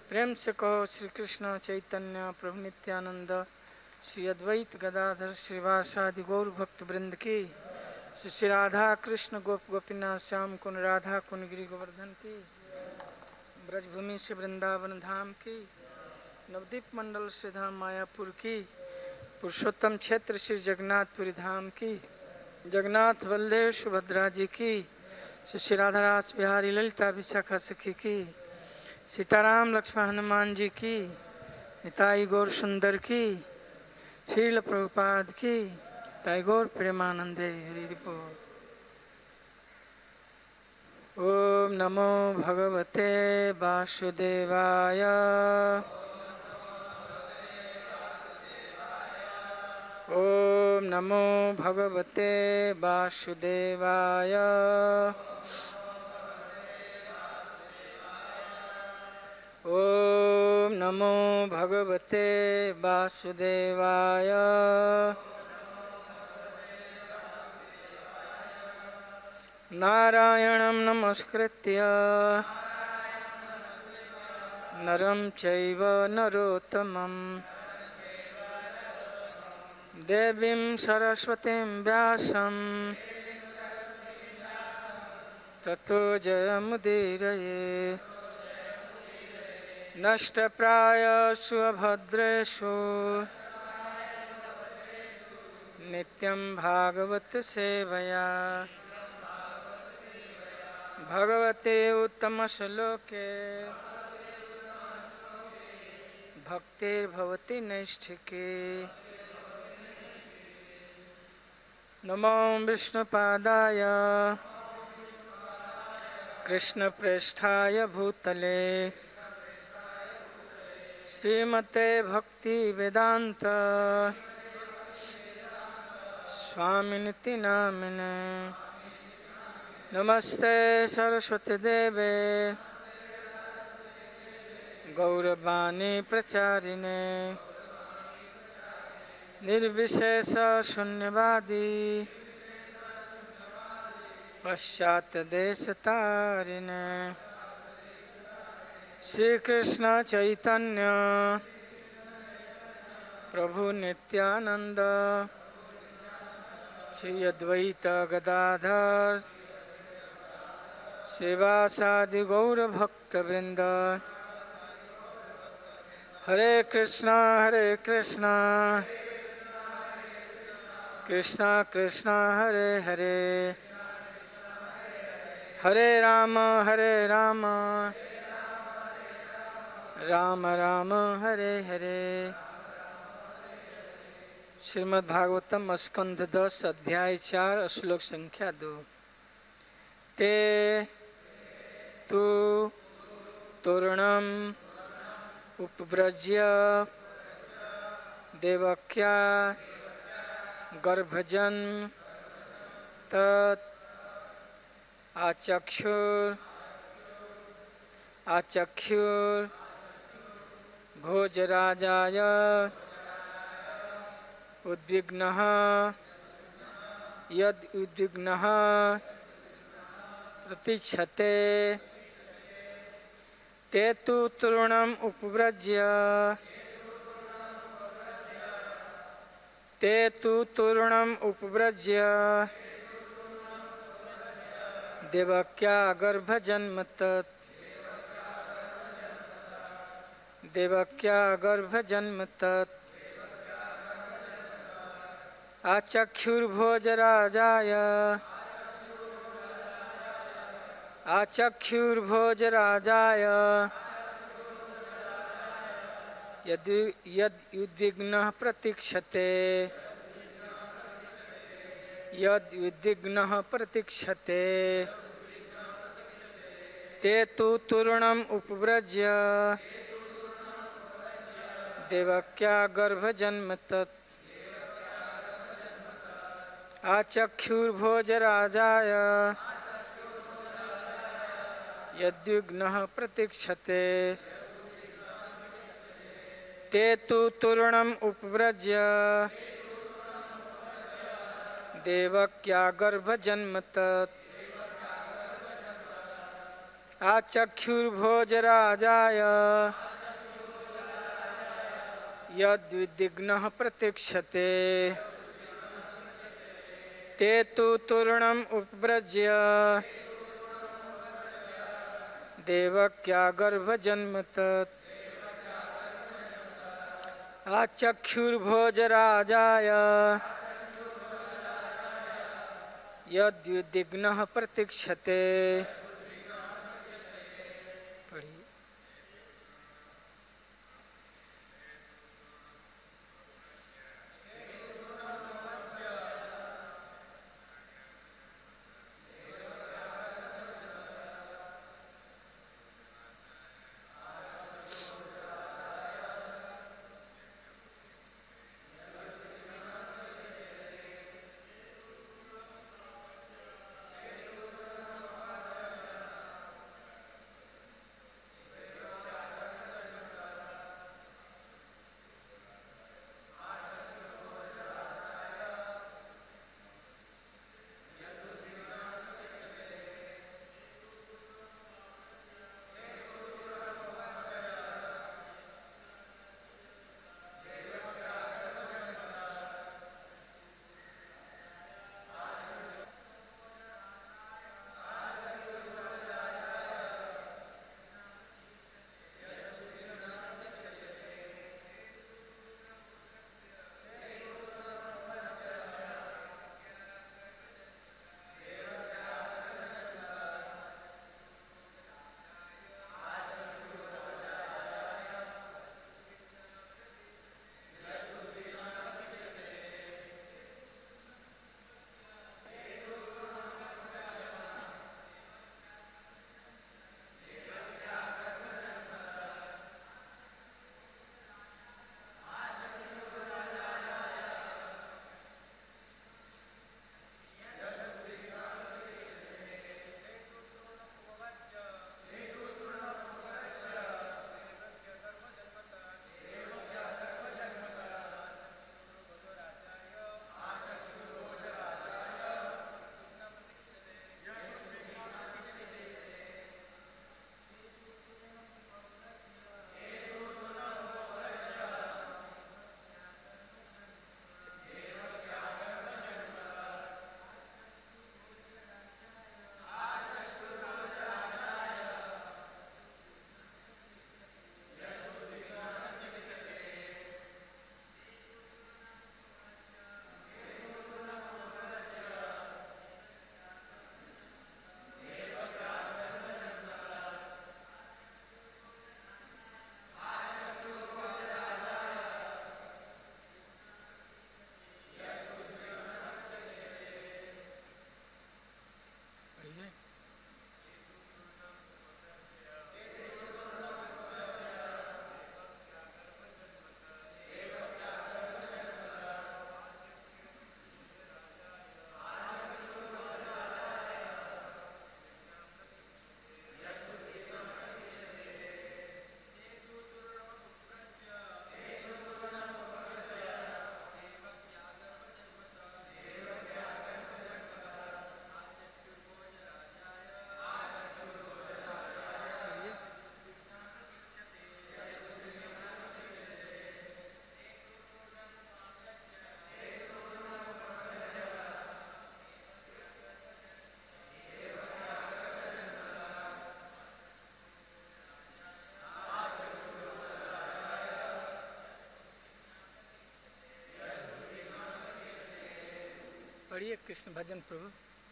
प्रेम से कहो श्री कृष्ण चैतन्य प्रभु नित्यानंद श्री अद्वैत गदाधर श्रीवासादि गौर भक्त वृंद की, श्री राधा कृष्ण गोप गोपीनाथ श्याम कुन राधा कुन गिरि गोवर्धन की, ब्रजभूमि से वृंदावन धाम की, नवदीप मंडल से धाम मायापुर की, पुरुषोत्तम क्षेत्र श्री जगन्नाथपुरी धाम की, जगन्नाथ बलदेव सुभद्रा जी की, श्री राधा रास बिहारी ललिता विशाखा सखी की, सीताराम लक्ष्मण हनुमान जी की, निताई गौर सुंदर की, श्रील प्रभुपाद की, ताई गौर प्रेमानंदे हरि बोल। ओम नमो भगवते वासुदेवाय। ओम नमो भगवते वासुदेवाय। ओम नमो भगवते वासुदेवाय। नारायणं नमस्कृत्य नरं चैव नरोत्तमं देवीं सरस्वतीं व्यासं ततो जयमुदीरये। नष्टप्रायेषु अभद्रेषु नित्यं भागवत सेवया भगवते उत्तमश्लोके भक्तिर्भवति नैष्ठिके। नमो विष्णुपादाय कृष्णप्रेष्ठाय भूतले श्रीमते भक्ति वेदांत स्वामिनिति नामिने। नमस्ते सरस्वती देवे गौरवाणी प्रचारिणे निर्विशेष शून्यवादी पश्चात देश तारिणे। श्री कृष्ण चैतन्य प्रभु नित्यानंद श्री अद्वैत गदाधर श्रीवासादि गौर भक्त वृंद। हरे कृष्णा कृष्णा कृष्णा हरे हरे हरे राम राम राम हरे हरे। श्रीमद् भागवतम स्कंध 10 अध्याय 4 श्लोक संख्या 2। ते तु तोरणम उपव्रज्य देवक्या गर्भजन्म तत् आचक्षुर भोजराजाय उद्विग्नः यद उद्विग्नः प्रतीक्षते ते तु तरुणम् उपव्रज्य देवक्या गर्भजन्म तत् आचक्षुर्भोजराजाय यद उद्विग्नः प्रतीक्षते ते तु तरुणम् उपव्रज्य देवक्या गर्भजन्म तत् आचक्षुर्भोजराजाय यद्विघ्नः प्रतीक्षते ते तु तरुणम् उपव्रज्य देवक्या गर्भजन्म तत् आचक्षुर्भोजराजाय यद्विघ्नः प्रतीक्षते ते तु तूर्णम् उपव्रज्य देवक्या गर्भजन्मत आचक्षुर्भोजराजाय यद्विघ्नः प्रतीक्षते। पढ़िए। पढ़िए कृष्ण भजन प्रभु।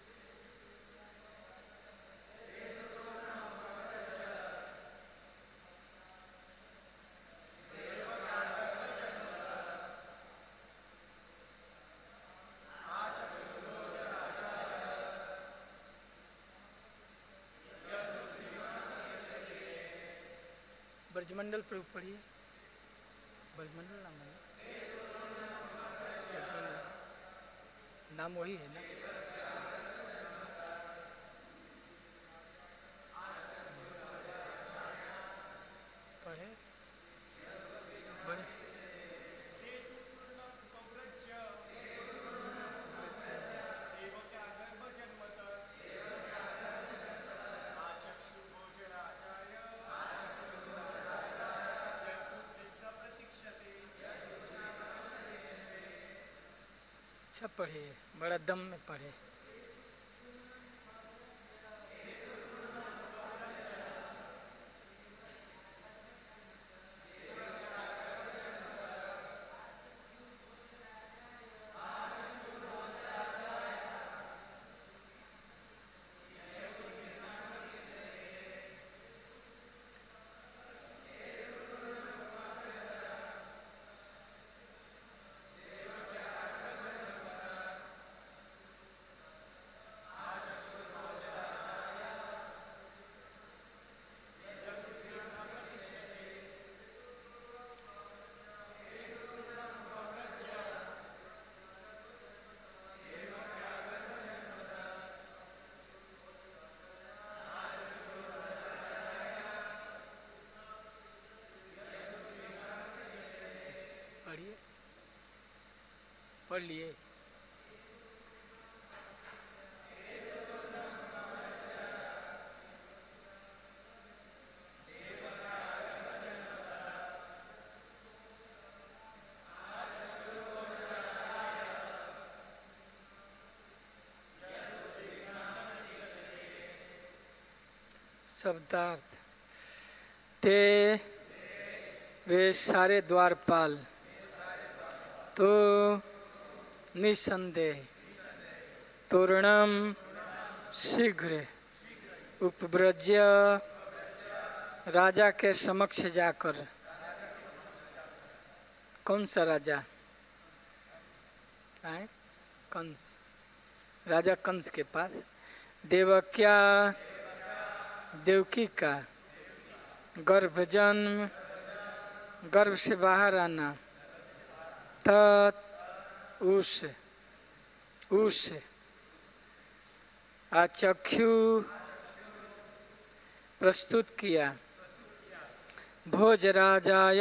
ब्रजमंडल प्रभु पढ़िए। ब्रजमंडल नाम है, नाम वही है ना। पढ़े बड़े अच्छा पढ़े, बड़ा दम में पढ़े। पढ़िए, पढ़ लिए। शब्दार्थ। ते वे सारे द्वारपाल तो निसंदेह तोरणम शीघ्र उपव्रज्य राजा के समक्ष जाकर। कौन सा राजा है? कंस। राजा कंस के पास देवक्या देवकी का गर्भ जन्म, गर्भ से बाहर आना, तत् उस आचक्षु प्रस्तुत किया, भोजराजाय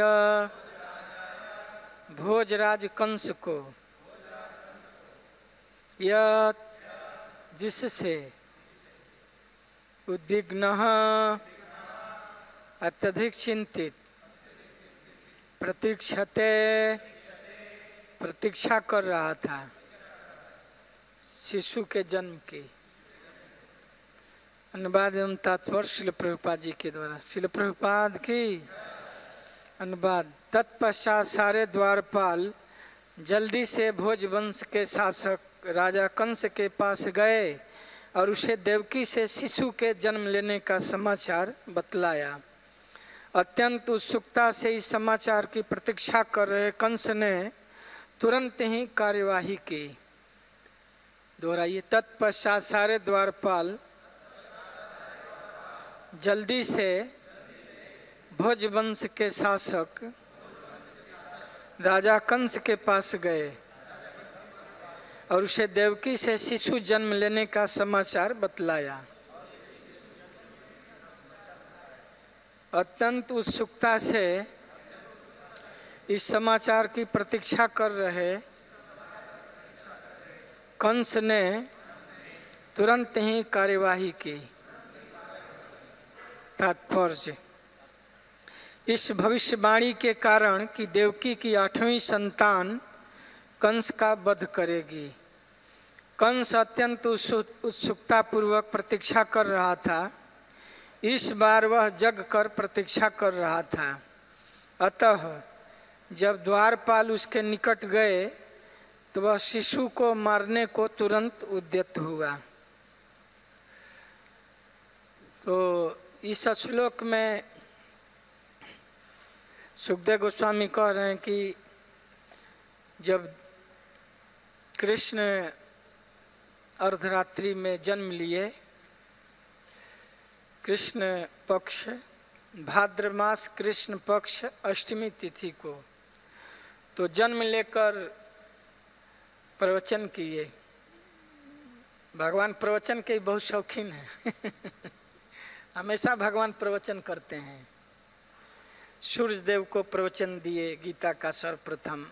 भोजराज कंस को, यत् जिससे उद्विग्न अत्यधिक चिंतित प्रतीक्षते प्रतीक्षा कर रहा था शिशु के जन्म की। अनुवाद एवं तात्पर्य शिल प्रभुपाद जी के द्वारा। शिल प्रभुपाद की अनुवाद। तत्पश्चात सारे द्वारपाल जल्दी से भोजवंश के शासक राजा कंस के पास गए और उसे देवकी से शिशु के जन्म लेने का समाचार बतलाया। अत्यंत उत्सुकता से इस समाचार की प्रतीक्षा कर रहे कंस ने तुरंत ही कार्यवाही की। दोहराइए। तत्पश्चात सारे द्वारपाल जल्दी से भोजवंश के शासक राजा कंस के पास गए और उसे देवकी से शिशु जन्म लेने का समाचार बतलाया। अत्यंत उत्सुकता से इस समाचार की प्रतीक्षा कर रहे कंस ने तुरंत ही कार्यवाही की। तात्पर्य। इस भविष्यवाणी के कारण कि देवकी की 8वीं संतान कंस का वध करेगी, कंस अत्यंत उत्सुकता पूर्वक प्रतीक्षा कर रहा था। इस बार वह जग कर प्रतीक्षा कर रहा था। अतः जब द्वारपाल उसके निकट गए तो वह शिशु को मारने को तुरंत उद्यत हुआ। तो इस श्लोक में सुखदेव गोस्वामी कह रहे हैं कि जब कृष्ण अर्धरात्रि में जन्म लिए, कृष्ण पक्ष भाद्र मास कृष्ण पक्ष अष्टमी तिथि को, तो जन्म लेकर प्रवचन किए। भगवान प्रवचन के बहुत शौकीन हैं हमेशा भगवान प्रवचन करते हैं। सूर्य देव को प्रवचन दिए गीता का सर्वप्रथम,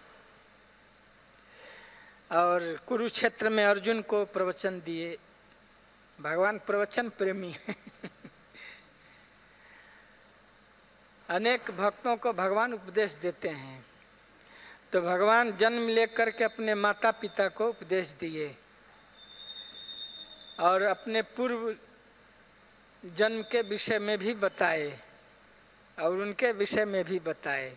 और कुरुक्षेत्र में अर्जुन को प्रवचन दिए। भगवान प्रवचन प्रेमी हैं अनेक भक्तों को भगवान उपदेश देते हैं। तो भगवान जन्म लेकर के अपने माता पिता को उपदेश दिए और अपने पूर्व जन्म के विषय में भी बताए और उनके विषय में भी बताए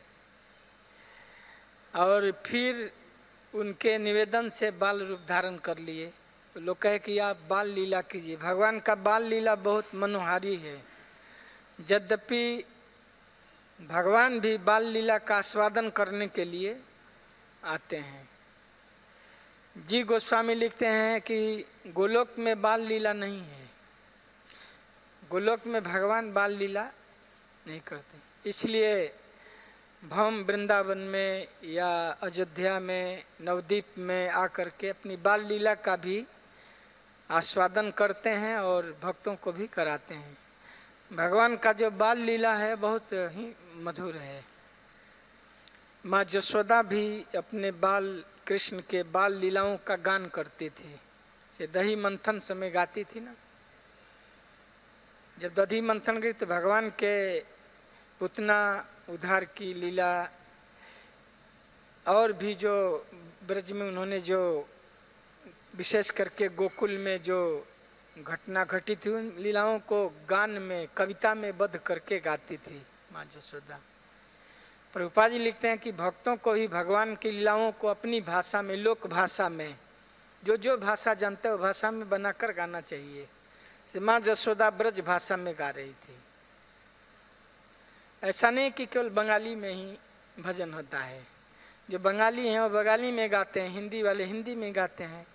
और फिर उनके निवेदन से बाल रूप धारण कर लिए। तो लोग कहे कि आप बाल लीला कीजिए। भगवान का बाल लीला बहुत मनोहारी है। यद्यपि भगवान भी बाल लीला का आस्वादन करने के लिए आते हैं। जी गोस्वामी लिखते हैं कि गोलोक में बाल लीला नहीं है, गोलोक में भगवान बाल लीला नहीं करते। इसलिए हम वृंदावन में या अयोध्या में नवद्वीप में आकर के अपनी बाल लीला का भी आस्वादन करते हैं और भक्तों को भी कराते हैं। भगवान का जो बाल लीला है बहुत ही मधुर है। माँ यशोदा भी अपने बाल कृष्ण के बाल लीलाओं का गान करती थी। से दही मंथन समय गाती थी ना। जब दही मंथन गई तो भगवान के पुतना उद्धार की लीला और भी जो ब्रज में उन्होंने जो विशेष करके गोकुल में जो घटना घटी थी उन लीलाओं को गान में कविता में बद्ध करके गाती थी माँ यशोदा। प्रभुपाद जी लिखते हैं कि भक्तों को भी भगवान की लीलाओं को अपनी भाषा में, लोक भाषा में, जो भाषा जानते हो भाषा में बनाकर गाना चाहिए। से माँ यशोदा ब्रज भाषा में गा रही थी। ऐसा नहीं कि केवल बंगाली में ही भजन होता है। जो बंगाली हैं वो बंगाली में गाते हैं, हिंदी वाले हिंदी में गाते हैं।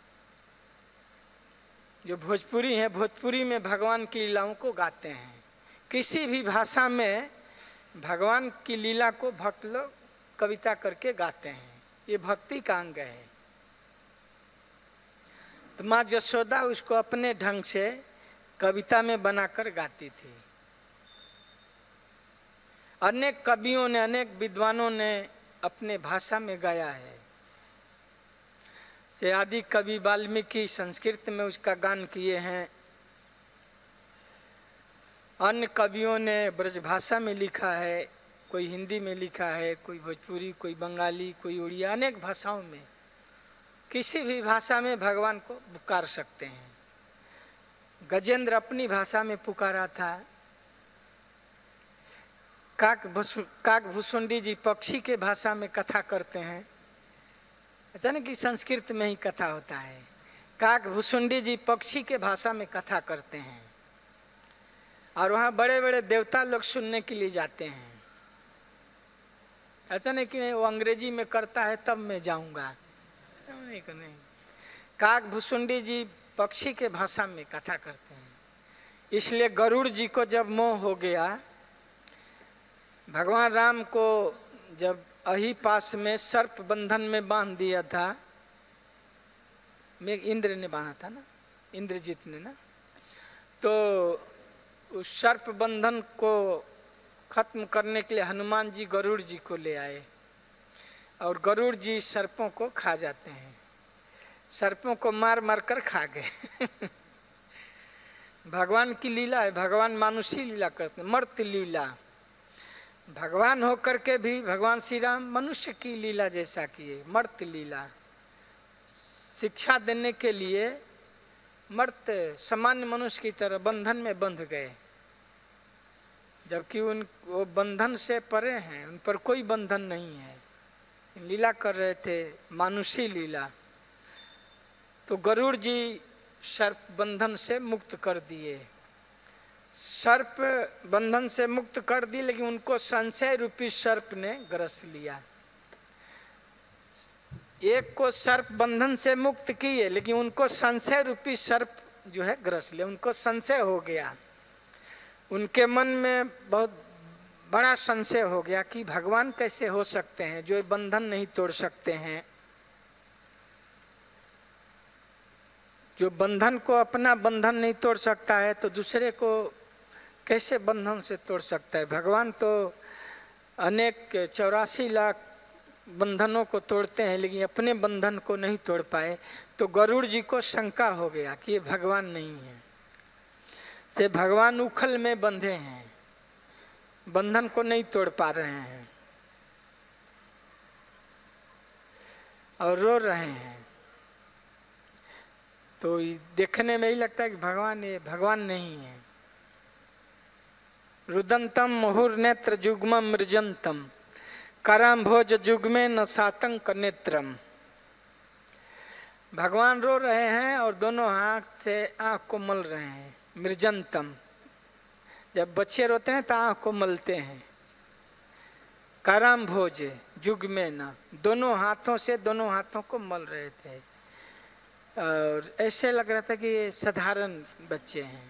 जो भोजपुरी हैं भोजपुरी में भगवान की लीलाओं को गाते हैं। किसी भी भाषा में भगवान की लीला को भक्त लोग कविता करके गाते हैं। ये भक्ति का अंग है। तो माँ यशोदा उसको अपने ढंग से कविता में बनाकर गाती थी। अनेक कवियों ने, अनेक विद्वानों ने अपने भाषा में गाया है। से आदि कवि वाल्मीकि संस्कृत में उसका गान किए हैं। अन्य कवियों ने ब्रज भाषा में लिखा है, कोई हिंदी में लिखा है, कोई भोजपुरी, कोई बंगाली, कोई उड़िया, अनेक भाषाओं में। किसी भी भाषा में भगवान को पुकार सकते हैं। गजेंद्र अपनी भाषा में पुकारा था। काक भुसुंडी जी पक्षी के भाषा में कथा करते हैं। ऐसा नहीं कि संस्कृत में ही कथा होता है। काक भुसुंडी जी पक्षी के भाषा में कथा करते हैं और वहाँ बड़े बड़े देवता लोग सुनने के लिए जाते हैं। ऐसा नहीं कि वो अंग्रेजी में करता है तब मैं जाऊंगा, नहीं। काक भुसुंडी जी पक्षी के भाषा में कथा करते हैं। इसलिए गरुड़ जी को जब मोह हो गया, भगवान राम को जब अही पास में सर्प बंधन में बांध दिया था, इंद्र ने बांधा था ना, इंद्रजीत ने ना, तो उस सर्प बंधन को खत्म करने के लिए हनुमान जी गरुड़ जी को ले आए और गरुड़ जी सर्पों को खा जाते हैं। सर्पों को मार मार कर खा गए। भगवान की लीला है। भगवान मानुषी लीला करते हैं, मर्त्य लीला। भगवान होकर के भी भगवान श्री राम मनुष्य की लीला जैसा किए, मर्त्य लीला। शिक्षा देने के लिए मर्त्य सामान्य मनुष्य की तरह बंधन में बंध गए, जबकि वो बंधन से परे हैं, उन पर कोई बंधन नहीं है। लीला कर रहे थे, मानुषी लीला। तो गरुड़ जी सर्प बंधन से मुक्त कर दिए। सर्प बंधन से मुक्त कर दी, लेकिन उनको संशय रूपी सर्प ने ग्रस लिया। एक को सर्प बंधन से मुक्त किए, लेकिन उनको संशय रूपी सर्प जो है ग्रस लिया। उनको संशय हो गया, उनके मन में बहुत बड़ा संशय हो गया कि भगवान कैसे हो सकते हैं जो बंधन नहीं तोड़ सकते हैं, जो बंधन को अपना बंधन नहीं तोड़ सकता है तो दूसरे को कैसे बंधन से तोड़ सकता है। भगवान तो अनेक 84 लाख बंधनों को तोड़ते हैं, लेकिन अपने बंधन को नहीं तोड़ पाए। तो गरुड़ जी को शंका हो गया कि ये भगवान नहीं है, से भगवान उखल में बंधे हैं, बंधन को नहीं तोड़ पा रहे हैं। और रो रहे हैं। तो देखने में ही लगता है कि भगवान, ये भगवान नहीं है। रुदंतम मुहुर्नेत्र जुग्मम मृजंतम कराम भोज जुग्मे न सातंक नेत्रम। भगवान रो रहे हैं और दोनों हाथ से आंख को मल रहे हैं। मृजंतम, जब बच्चे रोते हैं तो आंख को मलते हैं। कराम भोज जुग्मे न, दोनों हाथों से दोनों हाथों को मल रहे थे और ऐसे लग रहा था कि ये साधारण बच्चे हैं।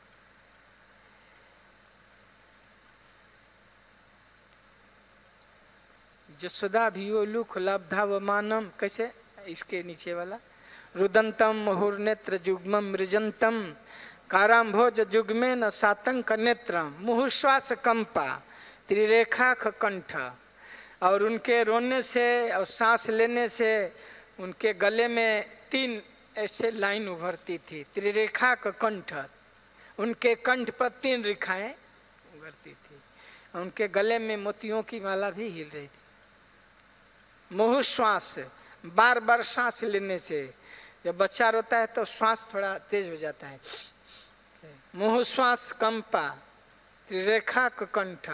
जसोदा भियो लुख लब्धा व मानम, कैसे इसके नीचे वाला, रुदंतम मुहुर्नेत्र जुग्मम मृजंतम काराम भोज जुग्मे न सातंक नेत्रम मुहुश्वास कंपा त्रिरेखा कंठ। और उनके रोने से और सांस लेने से उनके गले में 3 ऐसे लाइन उभरती थी। त्रिरेखा का कंठ, उनके कंठ पर 3 रेखाएं उभरती थी। उनके गले में मोतियों की माला भी हिल रही थी। मुहुश्वास, बार बार सांस लेने से, जब बच्चा रोता है तो श्वास थोड़ा तेज हो जाता है। मुहुश्वास कंपा त्रिरेखा का कंठ।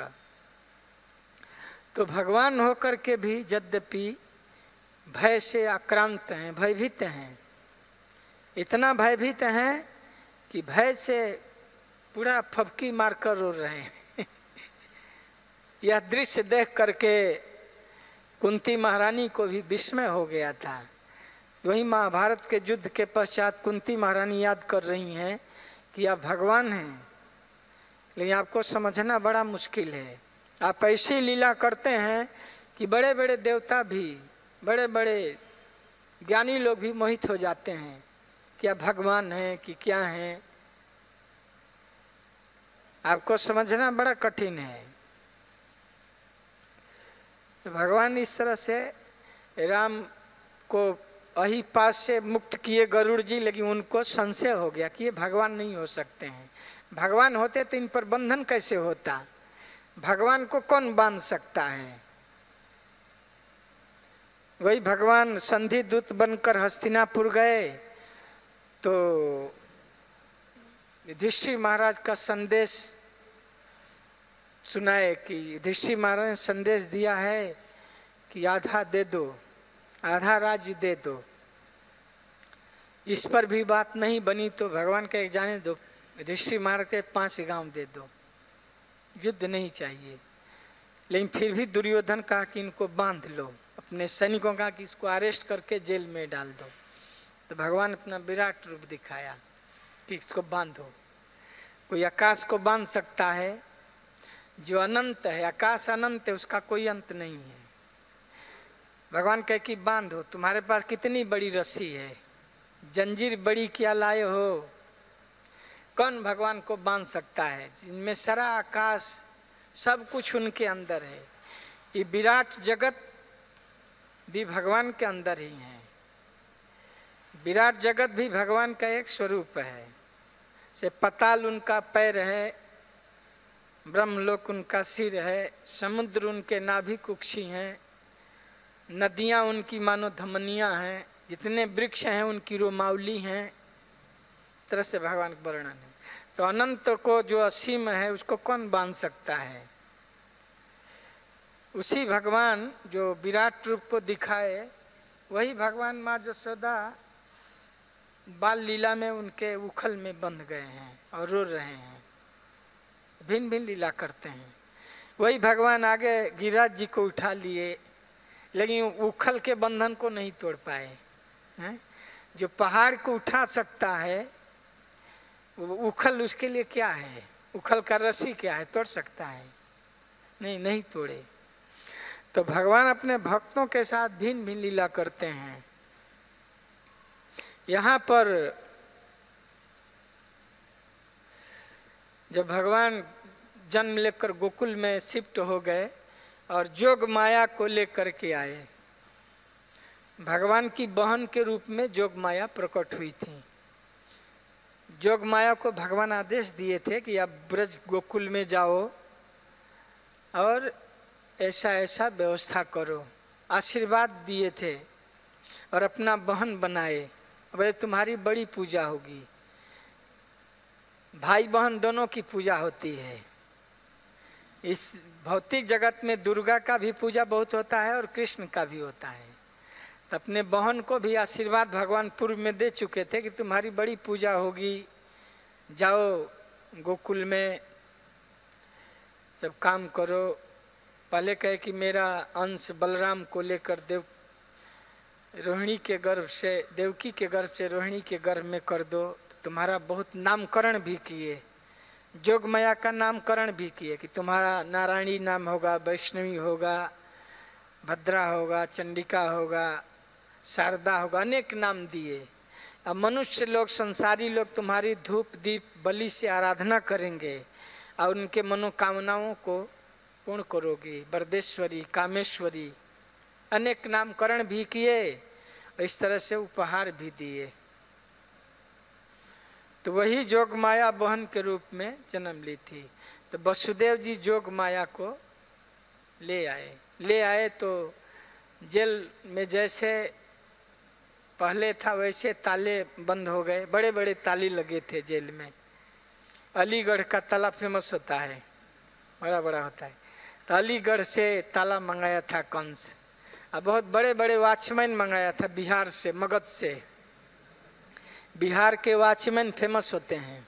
तो भगवान होकर के भी यद्यपि भय से आक्रांत हैं, भयभीत हैं। इतना भयभीत हैं कि भय से पूरा फबकी मारकर रो रहे हैं। यह दृश्य देख करके कुंती महारानी को भी विस्मय हो गया था। वही महाभारत के युद्ध के पश्चात कुंती महारानी याद कर रही हैं कि आप भगवान हैं, लेकिन आपको समझना बड़ा मुश्किल है। आप ऐसी लीला करते हैं कि बड़े बड़े देवता भी, बड़े बड़े ज्ञानी लोग भी मोहित हो जाते हैं कि आप भगवान हैं कि क्या हैं। आपको समझना बड़ा कठिन है। तो भगवान इस तरह से राम को अही पास से मुक्त किए गरुड़ जी, लेकिन उनको संशय हो गया कि ये भगवान नहीं हो सकते हैं। भगवान होते तो इन पर बंधन कैसे होता, भगवान को कौन बांध सकता है। वही भगवान संधि दूत बनकर हस्तिनापुर गए तो युधिष्ठिर महाराज का संदेश सुनाए कि युधिष्ठिर महाराज ने संदेश दिया है कि आधा दे दो, आधा राज्य दे दो। इस पर भी बात नहीं बनी तो भगवान कहे जाने दो, युधिष्ठिर महाराज के 5 गांव दे दो, युद्ध नहीं चाहिए। लेकिन फिर भी दुर्योधन कहा कि इनको बांध लो, अपने सैनिकों का कि इसको अरेस्ट करके जेल में डाल दो। तो भगवान अपना विराट रूप दिखाया कि इसको बांधो। कोई आकाश को बांध सकता है जो अनंत है, आकाश अनंत है, उसका कोई अंत नहीं है। भगवान कहे कि बांधो, तुम्हारे पास कितनी बड़ी रस्सी है, जंजीर बड़ी क्या लाए हो। कौन भगवान को बांध सकता है, जिनमें सारा आकाश सब कुछ उनके अंदर है। ये विराट जगत भी भगवान के अंदर ही है। विराट जगत भी भगवान का एक स्वरूप है। से पताल उनका पैर है, ब्रह्मलोक उनका सिर है, समुद्र उनके नाभि कुक्षी हैं, नदियां उनकी मानो धमनियां हैं, जितने वृक्ष हैं उनकी रोमावली हैं। इस तरह से भगवान का वर्णन है। तो अनंत को जो असीम है उसको कौन बांध सकता है। उसी भगवान जो विराट रूप को दिखाए, वही भगवान माँ यशोदा बाल लीला में उनके उखल में बंध गए हैं और रो रहे हैं, भिन्न भिन्न लीला करते हैं। वही भगवान आगे गिरिराज जी को उठा लिए, लेकिन उखल के बंधन को नहीं तोड़ पाए हैं। जो पहाड़ को उठा सकता है वो उखल उसके लिए क्या है, उखल का रस्सी क्या है, तोड़ सकता है नहीं, नहीं तोड़े। तो भगवान अपने भक्तों के साथ भिन्न भिन्न लीला करते हैं। यहाँ पर जब भगवान जन्म लेकर गोकुल में शिफ्ट हो गए और जोग माया को लेकर के आए, भगवान की बहन के रूप में जोग माया प्रकट हुई थी। जोग माया को भगवान आदेश दिए थे कि आप ब्रज गोकुल में जाओ और ऐसा ऐसा व्यवस्था करो, आशीर्वाद दिए थे और अपना बहन बनाए, अबे तुम्हारी बड़ी पूजा होगी। भाई बहन दोनों की पूजा होती है। इस भौतिक जगत में दुर्गा का भी पूजा बहुत होता है और कृष्ण का भी होता है। तो अपने बहन को भी आशीर्वाद भगवान पूर्व में दे चुके थे कि तुम्हारी बड़ी पूजा होगी, जाओ गोकुल में सब काम करो। पहले कहे कि मेरा अंश बलराम को लेकर रोहिणी के गर्भ से, देवकी के गर्भ से रोहिणी के गर्भ में कर दो। तो तुम्हारा बहुत नामकरण भी किए, जोग माया का नामकरण भी किए कि तुम्हारा नारायणी नाम होगा, वैष्णवी होगा, भद्रा होगा, चंडिका होगा, शारदा होगा, अनेक नाम दिए। अब मनुष्य लोग, संसारी लोग तुम्हारी धूप दीप बलि से आराधना करेंगे और उनके मनोकामनाओं को पूर्ण करोगी। बरदेश्वरी, कामेश्वरी, अनेक नामकरण भी किए और इस तरह से उपहार भी दिए। तो वही जोग माया बहन के रूप में जन्म ली थी। तो वसुदेव जी जोग माया को ले आए तो जेल में जैसे पहले था वैसे ताले बंद हो गए, बड़े बड़े ताले लगे थे जेल में। अलीगढ़ का ताला फेमस होता है, बड़ा बड़ा होता है। तो अलीगढ़ से ताला मंगाया था कंस, और बहुत बड़े बड़े वॉचमैन मंगाया था बिहार से, मगध से। बिहार के वॉचमैन फेमस होते हैं।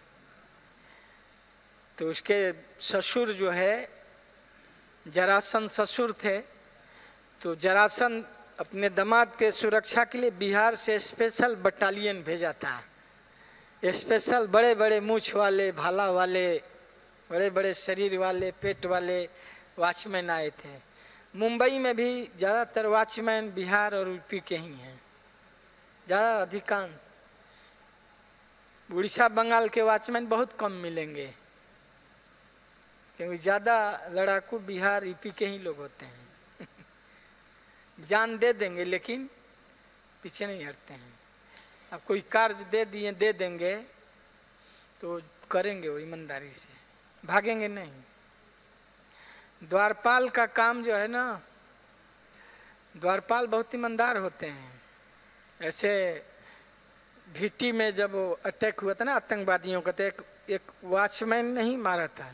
तो उसके ससुर जो है जरासंध ससुर थे, तो जरासंध अपने दामाद के सुरक्षा के लिए बिहार से स्पेशल बटालियन भेजा था। स्पेशल बड़े बड़े मूछ वाले, भाला वाले, बड़े बड़े शरीर वाले, पेट वाले वॉचमैन आए थे। मुंबई में भी ज़्यादातर वॉचमैन बिहार और यूपी के ही हैं, ज़्यादा अधिकांश। उड़ीसा बंगाल के वॉचमैन बहुत कम मिलेंगे, क्योंकि ज़्यादा लड़ाकू बिहार यूपी के ही लोग होते हैं। जान दे देंगे लेकिन पीछे नहीं हटते हैं। अब कोई कार्य दे देंगे तो करेंगे वो ईमानदारी से, भागेंगे नहीं। द्वारपाल का काम जो है ना, द्वारपाल बहुत ईमानदार होते हैं। ऐसे भीटी में जब वो अटैक हुआ था ना आतंकवादियों का, तो एक वॉचमैन नहीं मारा था,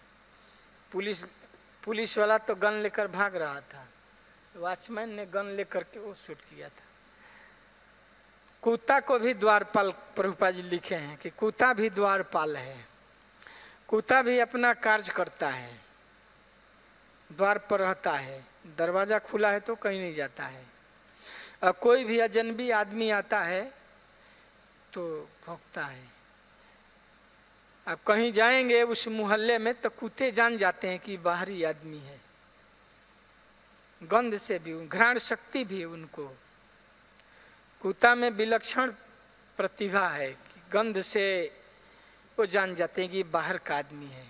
पुलिस वाला तो गन लेकर भाग रहा था, वॉचमैन ने गन लेकर के वो शूट किया था। कुत्ता को भी द्वारपाल, प्रभुपाद जी लिखे हैं कि कुत्ता भी द्वारपाल है। कुत्ता भी अपना कार्य करता है, द्वार पर रहता है, दरवाजा खुला है तो कहीं नहीं जाता है। और कोई भी अजनबी आदमी आता है तो भौंकता है। अब कहीं जाएंगे उस मोहल्ले में तो कुत्ते जान जाते हैं कि बाहरी आदमी है, गंध से भी, घ्राण शक्ति भी है उनको। कुत्ता में विलक्षण प्रतिभा है कि गंध से वो जान जाते हैं कि बाहर का आदमी है,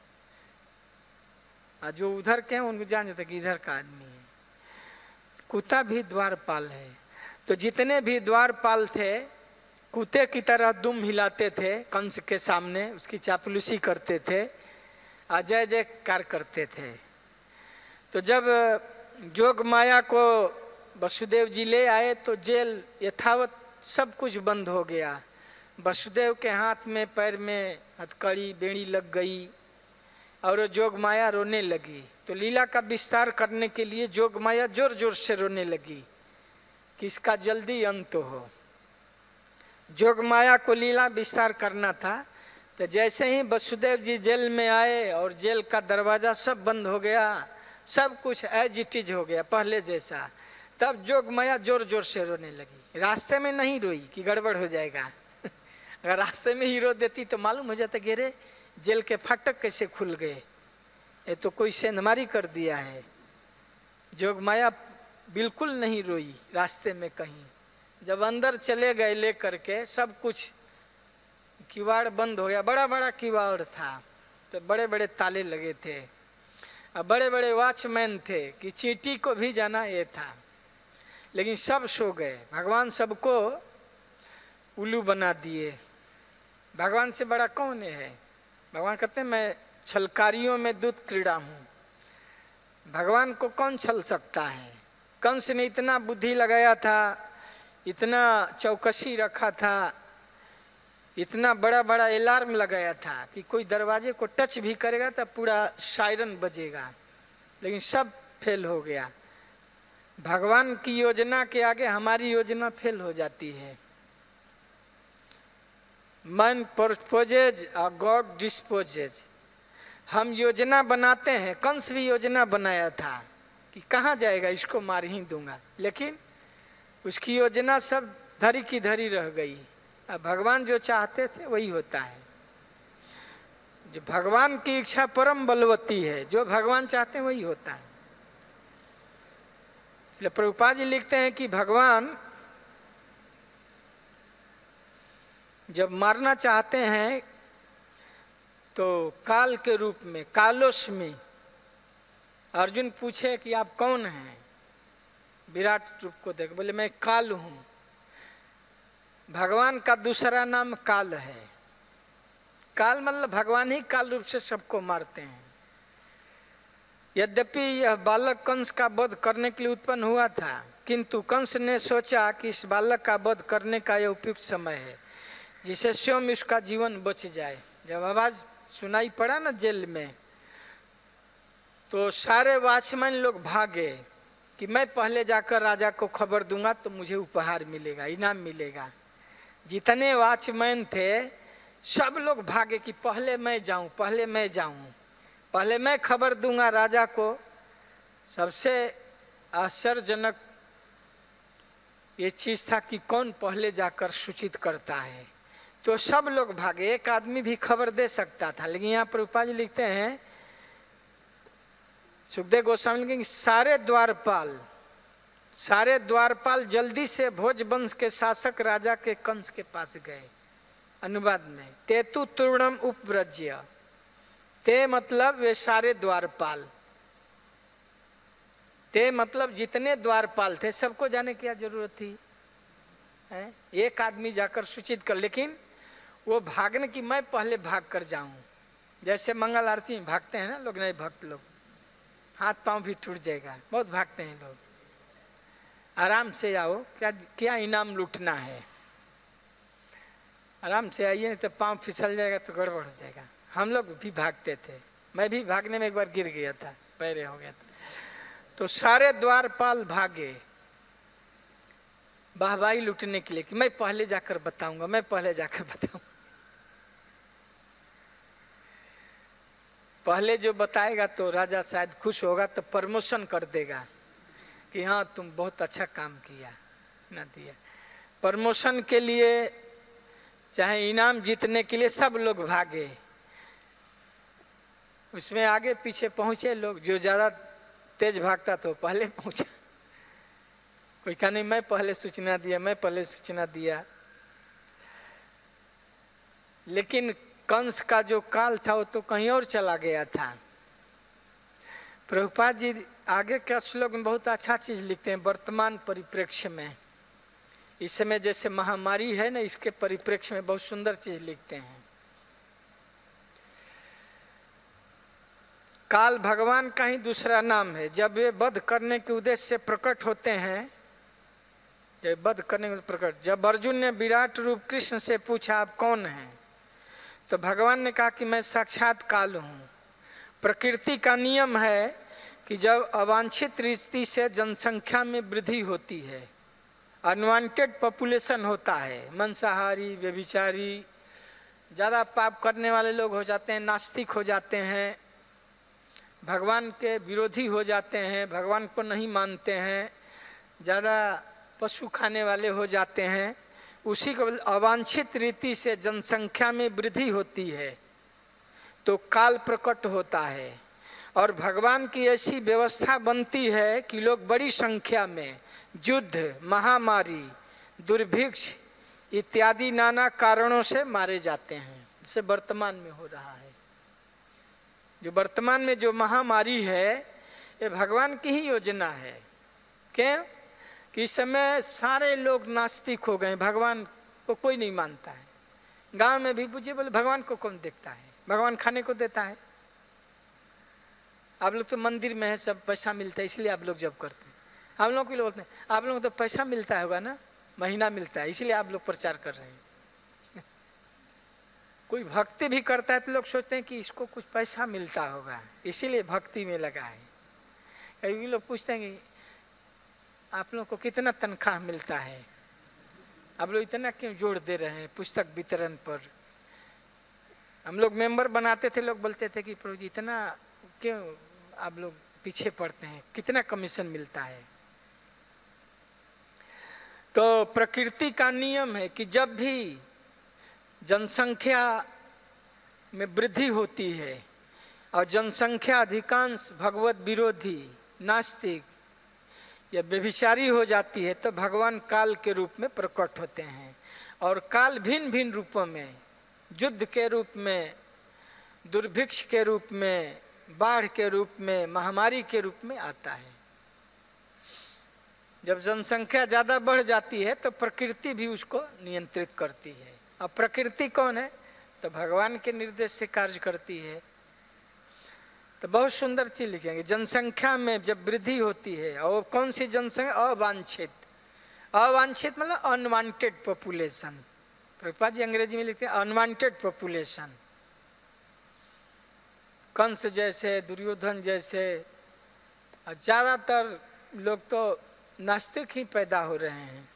और जो उधर के हैं उनको जान जाते हैं कि इधर का आदमी है। कुत्ता भी द्वारपाल है। तो जितने भी द्वारपाल थे कुत्ते की तरह दुम हिलाते थे कंस के सामने, उसकी चापलूसी करते थे, जय जयकार करते थे। तो जब जोग माया को वसुदेव जी ले आए तो जेल यथावत सब कुछ बंद हो गया। वसुदेव के हाथ में पैर में हथकड़ी बेड़ी लग गई और जोग माया रोने लगी। तो लीला का विस्तार करने के लिए जोग माया जोर जोर से रोने लगी कि इसका जल्दी अंत हो। जोग माया को लीला विस्तार करना था। तो जैसे ही वसुदेव जी जेल में आए और जेल का दरवाजा सब बंद हो गया, सब कुछ एज इट इज हो गया पहले जैसा, तब जोग माया जोर जोर से रोने लगी। रास्ते में नहीं रोई कि गड़बड़ हो जाएगा। अगर रास्ते में ही रो देती तो मालूम हो जाता कि अरे जेल के फाटक कैसे खुल गए, ये तो कोई सेंधमारी कर दिया है। जोग माया बिल्कुल नहीं रोई रास्ते में कहीं। जब अंदर चले गए ले करके, सब कुछ किवाड़ बंद हो गया, बड़ा बड़ा किवाड़ था, तो बड़े बड़े ताले लगे थे, और बड़े बड़े वॉचमैन थे कि चींटी को भी जाना ये था। लेकिन सब सो गए। भगवान सबको उल्लू बना दिए। भगवान से बड़ा कौन है? भगवान कहते हैं मैं छलकारियों में दूत क्रीड़ा हूँ। भगवान को कौन छल सकता है? कंस ने इतना बुद्धि लगाया था इतना चौकसी रखा था, इतना बड़ा बड़ा अलार्म लगाया था कि कोई दरवाजे को टच भी करेगा तो पूरा सायरन बजेगा, लेकिन सब फेल हो गया। भगवान की योजना के आगे हमारी योजना फेल हो जाती है। मन प्रपोजेज और गॉड डिस्पोजेज। हम योजना बनाते हैं, कंस भी योजना बनाया था कि कहाँ जाएगा, इसको मार ही दूंगा, लेकिन उसकी योजना सब धरी की धरी रह गई। अब भगवान जो चाहते थे वही होता है। जो भगवान की इच्छा परम बलवती है, जो भगवान चाहते हैं वही होता है। इसलिए प्रभुपाद जी लिखते हैं कि भगवान जब मारना चाहते हैं तो काल के रूप में, कालोश में, अर्जुन पूछे कि आप कौन हैं, विराट रूप को देख बोले मैं काल हूं। भगवान का दूसरा नाम काल है। काल मतलब भगवान ही काल रूप से सबको मारते हैं। यद्यपि यह बालक कंस का वध करने के लिए उत्पन्न हुआ था, किंतु कंस ने सोचा कि इस बालक का वध करने का यह उपयुक्त समय है जिससे स्वयं इसका जीवन बच जाए। जब आवाज सुनाई पड़ा ना जेल में, तो सारे वॉचमैन लोग भागे कि मैं पहले जाकर राजा को खबर दूंगा तो मुझे उपहार मिलेगा, इनाम मिलेगा। जितने वॉचमैन थे सब लोग भागे कि पहले मैं जाऊं, पहले मैं जाऊं, पहले मैं खबर दूंगा राजा को। सबसे आश्चर्यजनक ये चीज था कि कौन पहले जाकर सूचित करता है, तो सब लोग भागे। एक आदमी भी खबर दे सकता था, लेकिन यहाँ प्रभुपाद जी लिखते हैं, सुखदेव गोस्वामी लिखेंगे, सारे द्वारपाल जल्दी से भोज वंश के शासक राजा के कंस के पास गए। अनुवाद में तेतु तूर्णम उपव्रज्य, ते मतलब वे सारे द्वारपाल, ते मतलब जितने द्वारपाल थे सबको जाने की क्या जरूरत थी है? एक आदमी जाकर सूचित कर, लेकिन वो भागने की मैं पहले भाग कर जाऊं। जैसे मंगल आरती में भागते हैं ना लोग, नहीं भक्त लोग, हाथ पांव भी टूट जाएगा, बहुत भागते हैं लोग। आराम से आओ, क्या इनाम लूटना है, आराम से आइए, नहीं तो पांव फिसल जाएगा तो गड़बड़ हो जाएगा। हम लोग भी भागते थे, मैं भी भागने में एक बार गिर गया था, पैरे हो गया था। तो सारे द्वारपाल भागे वाहवाही लूटने के लिए कि मैं पहले जाकर बताऊंगा, मैं पहले जाकर बताऊंगा। पहले जो बताएगा तो राजा शायद खुश होगा, तो प्रमोशन कर देगा कि हाँ तुम बहुत अच्छा काम किया ना दिया। प्रमोशन के लिए चाहे इनाम जीतने के लिए सब लोग भागे। उसमें आगे पीछे पहुंचे लोग, जो ज्यादा तेज भागता तो पहले पहुंचा। कोई कहा नहीं मैं पहले सूचना दिया, मैं पहले सूचना दिया। लेकिन कंस का जो काल था वो तो कहीं और चला गया था। प्रभुपाद जी आगे का श्लोक में बहुत अच्छा चीज लिखते हैं। वर्तमान परिप्रेक्ष्य में इस समय जैसे महामारी है ना, इसके परिप्रेक्ष्य में बहुत सुंदर चीज लिखते हैं। काल भगवान का ही दूसरा नाम है। जब वे वध करने के उद्देश्य से प्रकट होते हैं, जब वध करने के प्रकट, जब अर्जुन ने विराट रूप कृष्ण से पूछा आप कौन हैं, तो भगवान ने कहा कि मैं साक्षात काल हूँ। प्रकृति का नियम है कि जब अवांछित रीति से जनसंख्या में वृद्धि होती है, अनवांटेड पॉपुलेशन होता है, मांसाहारी, व्यभिचारी, ज़्यादा पाप करने वाले लोग हो जाते हैं, नास्तिक हो जाते हैं, भगवान के विरोधी हो जाते हैं, भगवान को नहीं मानते हैं, ज़्यादा पशु खाने वाले हो जाते हैं, उसी को अवांछित रीति से जनसंख्या में वृद्धि होती है तो काल प्रकट होता है। और भगवान की ऐसी व्यवस्था बनती है कि लोग बड़ी संख्या में युद्ध, महामारी, दुर्भिक्ष इत्यादि नाना कारणों से मारे जाते हैं। जैसे वर्तमान में हो रहा है, जो वर्तमान में जो महामारी है ये भगवान की ही योजना है। क्यों कि इस समय सारे लोग नास्तिक हो गए, भगवान को कोई नहीं मानता है। गांव में भी पूछिए, बोले भगवान को कौन देखता है, भगवान खाने को देता है। आप लोग तो मंदिर में है, सब पैसा मिलता है इसलिए आप लोग जब करते हैं। हम लोग के लोग बोलते हैं आप लोग तो पैसा मिलता होगा ना, महीना मिलता है, इसलिए आप लोग प्रचार कर रहे हैं। कोई भक्ति भी करता है तो लोग सोचते हैं कि इसको कुछ पैसा मिलता होगा, इसीलिए भक्ति में लगा है। कभी लोग पूछते हैं कि आप लोग को कितना तनख्वाह मिलता है, आप लोग इतना क्यों जोड़ दे रहे हैं पुस्तक वितरण पर। हम लोग मेंबर बनाते थे, लोग बोलते थे कि प्रभु जी इतना क्यों आप लोग पीछे पड़ते हैं, कितना कमीशन मिलता है। तो प्रकृति का नियम है कि जब भी जनसंख्या में वृद्धि होती है और जनसंख्या अधिकांश भगवत विरोधी, नास्तिक या व्यभिचारी हो जाती है तो भगवान काल के रूप में प्रकट होते हैं। और काल भिन्न भिन्न रूपों में, युद्ध के रूप में, दुर्भिक्ष के रूप में, बाढ़ के रूप में, महामारी के रूप में आता है। जब जनसंख्या ज्यादा बढ़ जाती है तो प्रकृति भी उसको नियंत्रित करती है। अब प्रकृति कौन है? तो भगवान के निर्देश से कार्य करती है। तो बहुत सुंदर चीज लिखेंगे, जनसंख्या में जब वृद्धि होती है, और कौन सी जनसंख्या? अवांछित। अवांछित मतलब अनवांटेड पॉपुलेशन। प्रभुपाद जी अंग्रेजी में लिखते हैं अनवांटेड पॉपुलेशन। कंस जैसे, दुर्योधन जैसे, ज्यादातर लोग तो नास्तिक ही पैदा हो रहे हैं।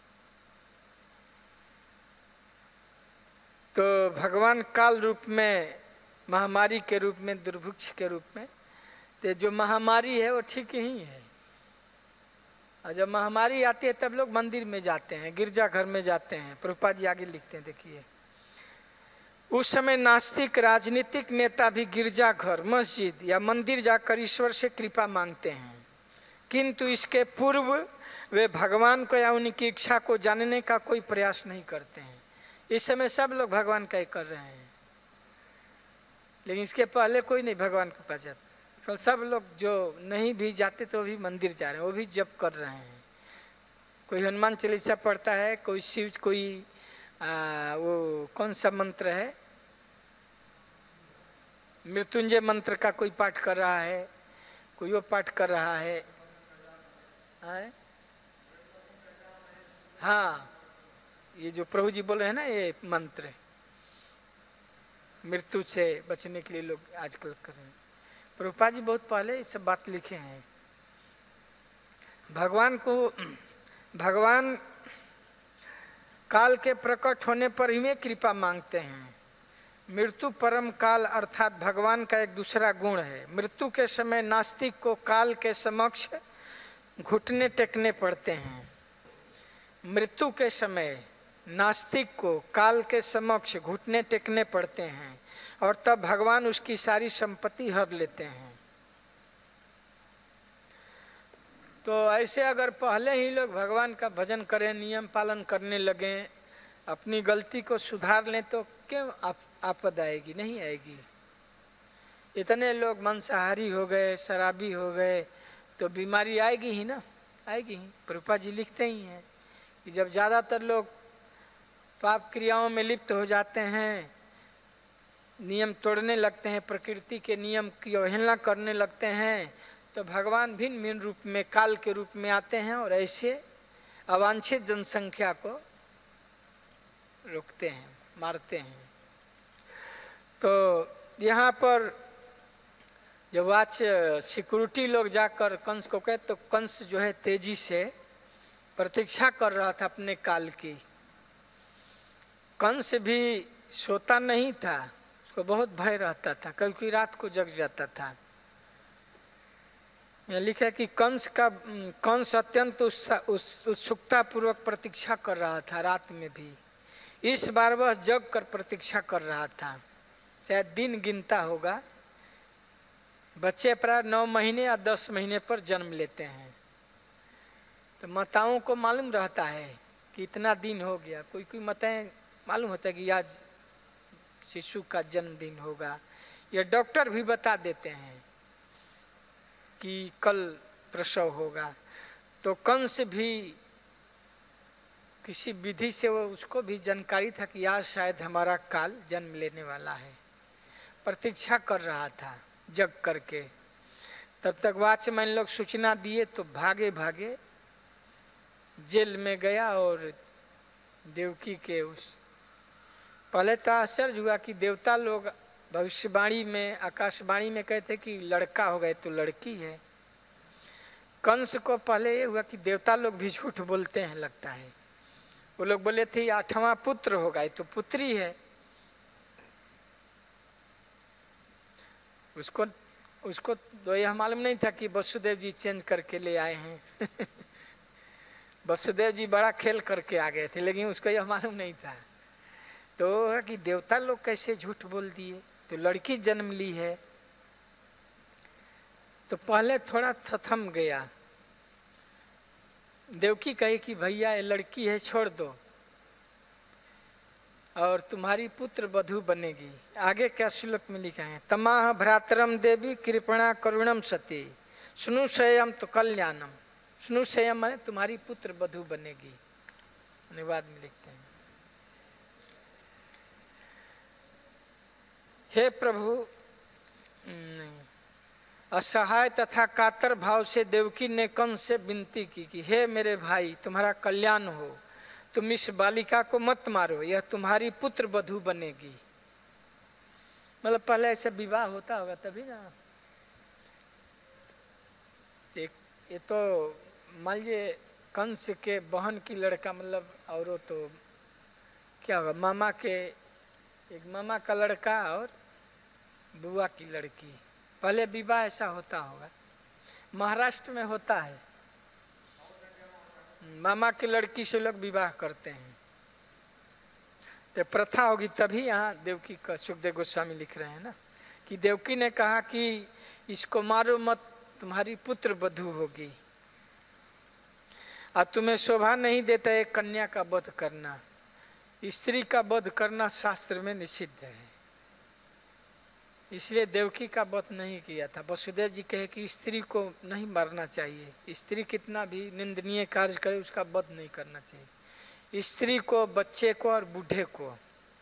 तो भगवान काल रूप में, महामारी के रूप में, दुर्भिक्ष के रूप में, तो जो महामारी है वो ठीक ही है। और जब महामारी आती है तब लोग मंदिर में जाते हैं, गिरजाघर में जाते हैं। प्रभुपाद जी आगे लिखते हैं, देखिए, उस समय नास्तिक राजनीतिक नेता भी गिरजाघर, मस्जिद या मंदिर जाकर ईश्वर से कृपा मांगते हैं, किंतु इसके पूर्व वे भगवान को या उनकी इच्छा को जानने का कोई प्रयास नहीं करते हैं। इस समय सब लोग भगवान का ही कर रहे हैं, लेकिन इसके पहले कोई नहीं भगवान के पास जाता। सब लोग जो नहीं भी जाते तो भी मंदिर जा रहे हैं, वो भी जप कर रहे हैं। कोई हनुमान चालीसा पढ़ता है, कोई शिव, कोई वो कौन सा मंत्र है, मृत्युंजय मंत्र का कोई पाठ कर रहा है, कोई वो पाठ कर रहा है। हाँ, ये जो प्रभु जी बोल रहे हैं ना, ये मंत्र मृत्यु से बचने के लिए लोग आजकल कर रहे हैं। प्रभुपाद जी बहुत पहले ये सब बात लिखे हैं। भगवान काल के प्रकट होने पर ही में कृपा मांगते हैं। मृत्यु परम काल अर्थात भगवान का एक दूसरा गुण है। मृत्यु के समय नास्तिक को काल के समक्ष घुटने टेकने पड़ते हैं। मृत्यु के समय नास्तिक को काल के समक्ष घुटने टेकने पड़ते हैं और तब भगवान उसकी सारी संपत्ति हर लेते हैं। तो ऐसे अगर पहले ही लोग भगवान का भजन करें, नियम पालन करने लगें, अपनी गलती को सुधार लें, तो क्यों आपद आएगी? नहीं आएगी। इतने लोग मांसाहारी हो गए, शराबी हो गए, तो बीमारी आएगी ही ना, आएगी ही। प्रभुपाद जी लिखते ही हैं कि जब ज़्यादातर लोग पाप क्रियाओं में लिप्त हो जाते हैं, नियम तोड़ने लगते हैं, प्रकृति के नियम की अवहेलना करने लगते हैं, तो भगवान भिन्न भिन्न रूप में, काल के रूप में आते हैं और ऐसे अवांछित जनसंख्या को रोकते हैं, मारते हैं। तो यहाँ पर जब आज सिक्योरिटी लोग जाकर कंस को कहे, तो कंस जो है तेजी से प्रतीक्षा कर रहा था अपने काल की। कंस भी सोता नहीं था, उसको बहुत भय रहता था, कभी रात को जग जाता था। यह लिखा है कि कंस अत्यंत उत्सुकता पूर्वक प्रतीक्षा कर रहा था रात में भी। इस बार वह जग कर प्रतीक्षा कर रहा था, चाहे दिन गिनता होगा। बच्चे प्राय 9 महीने या 10 महीने पर जन्म लेते हैं, तो माताओं को मालूम रहता है कि इतना दिन हो गया। कोई कोई माताएं मालूम होता है कि आज शिशु का जन्मदिन होगा, या डॉक्टर भी बता देते हैं कि कल प्रसव होगा। तो कंस भी किसी विधि से वो, उसको भी जानकारी था कि आज शायद हमारा काल जन्म लेने वाला है। प्रतीक्षा कर रहा था जग करके। तब तक वॉचमैन लोग सूचना दिए तो भागे भागे जेल में गया और देवकी के उस पहले तो आश्चर्य हुआ कि देवता लोग भविष्यवाणी में आकाशवाणी में कहते कि लड़का हो गए तो लड़की है। कंस को पहले ये हुआ कि देवता लोग भी झूठ बोलते हैं लगता है। वो लोग बोले थे 8वां पुत्र होगा तो पुत्री है। उसको तो यह मालूम नहीं था कि वसुदेव जी चेंज करके ले आए हैं। वसुदेव जी बड़ा खेल करके आ गए थे, लेकिन उसको यह मालूम नहीं था। तो कि देवता लोग कैसे झूठ बोल दिए, तो लड़की जन्म ली है। तो पहले थोड़ा थम गया। देवकी कही कि भैया ये लड़की है, छोड़ दो, और तुम्हारी पुत्र वधू बनेगी। आगे क्या श्लोक में लिखा है, तमाह भ्रातरम देवी कृपणा करुणम सती सुनु शयम तो कल्याणम। सुनु शयम माने तुम्हारी पुत्र वधू बनेगी। अनुवाद में लिखते हैं, हे प्रभु, असहाय तथा कातर भाव से देवकी ने कंस से विनती की कि हे मेरे भाई, तुम्हारा कल्याण हो, तुम इस बालिका को मत मारो, यह तुम्हारी पुत्र वधू बनेगी। मतलब पहले ऐसा विवाह होता होगा तभी ना। ये तो मान लीजिए कंस के बहन की लड़का, मतलब और तो क्या होगा, मामा के, एक मामा का लड़का और बुआ की लड़की, पहले विवाह ऐसा होता होगा। महाराष्ट्र में होता है, मामा की लड़की से लोग विवाह करते हैं, तो प्रथा होगी तभी यहाँ देवकी का सुखदेव गोस्वामी लिख रहे हैं ना कि देवकी ने कहा कि इसको मारो मत, तुम्हारी पुत्र वधू होगी। अब तुम्हें शोभा नहीं देता है कन्या का वध करना, स्त्री का वध करना शास्त्र में निषिद्ध है, इसलिए देवकी का वध नहीं किया था। वसुदेव जी कहे कि स्त्री को नहीं मारना चाहिए, स्त्री कितना भी निंदनीय कार्य करे उसका वध नहीं करना चाहिए। स्त्री को, बच्चे को और बूढ़े को,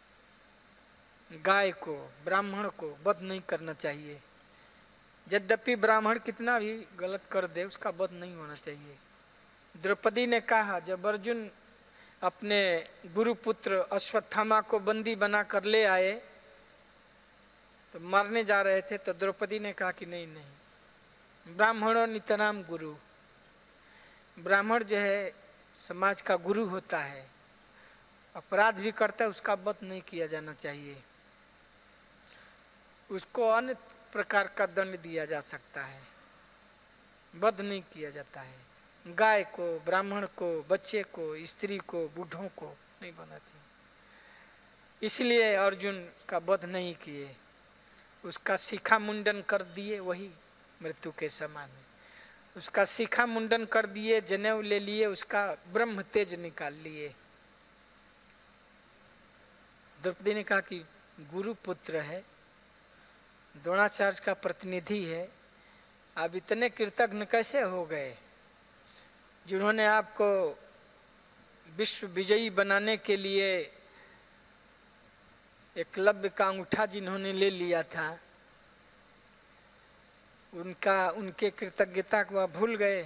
गाय को, ब्राह्मण को वध नहीं करना चाहिए। यद्यपि ब्राह्मण कितना भी गलत कर दे उसका वध नहीं होना चाहिए। द्रौपदी ने कहा, जब अर्जुन अपने गुरुपुत्र अश्वत्थामा को बंदी बना कर ले आए तो मारने जा रहे थे, तो द्रौपदी ने कहा कि नहीं नहीं, ब्राह्मणों नितराम गुरु, ब्राह्मण जो है समाज का गुरु होता है, अपराध भी करता है उसका वध नहीं किया जाना चाहिए, उसको अन्य प्रकार का दंड दिया जा सकता है, वध नहीं किया जाता है। गाय को, ब्राह्मण को, बच्चे को, स्त्री को, बूढ़ों को नहीं बना चाहिए। इसलिए अर्जुन का वध नहीं किए, उसका शिखा मुंडन कर दिए, वही मृत्यु के समान है। उसका शिखा मुंडन कर दिए, जनेऊ ले लिए, उसका ब्रह्म तेज निकाल लिए। द्रौपदी ने कहा कि गुरु पुत्र है, द्रोणाचार्य का प्रतिनिधि है, आप इतने कृतज्ञ कैसे हो गए, जिन्होंने आपको विश्व विजयी बनाने के लिए एकलव्य का अंगूठा जिन्होंने ले लिया था, उनके कृतज्ञता को आप भूल गए।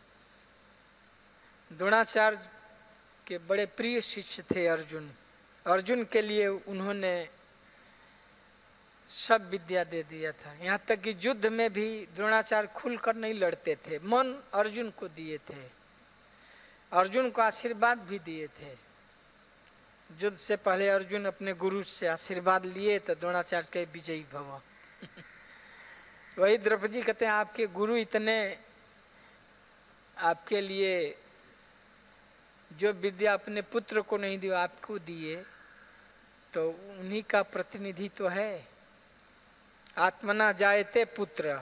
द्रोणाचार्य के बड़े प्रिय शिष्य थे अर्जुन, अर्जुन के लिए उन्होंने सब विद्या दे दिया था। यहाँ तक कि युद्ध में भी द्रोणाचार्य खुलकर नहीं लड़ते थे, मन अर्जुन को दिए थे, अर्जुन को आशीर्वाद भी दिए थे। युद्ध से पहले अर्जुन अपने गुरु से आशीर्वाद लिए तो द्रोणाचार्य के विजयी भव। वही द्रौपदी कहते हैं, आपके गुरु इतने आपके लिए जो विद्या अपने पुत्र को नहीं दी आपको दिए, तो उन्हीं का प्रतिनिधि तो है। आत्मना जायते पुत्र,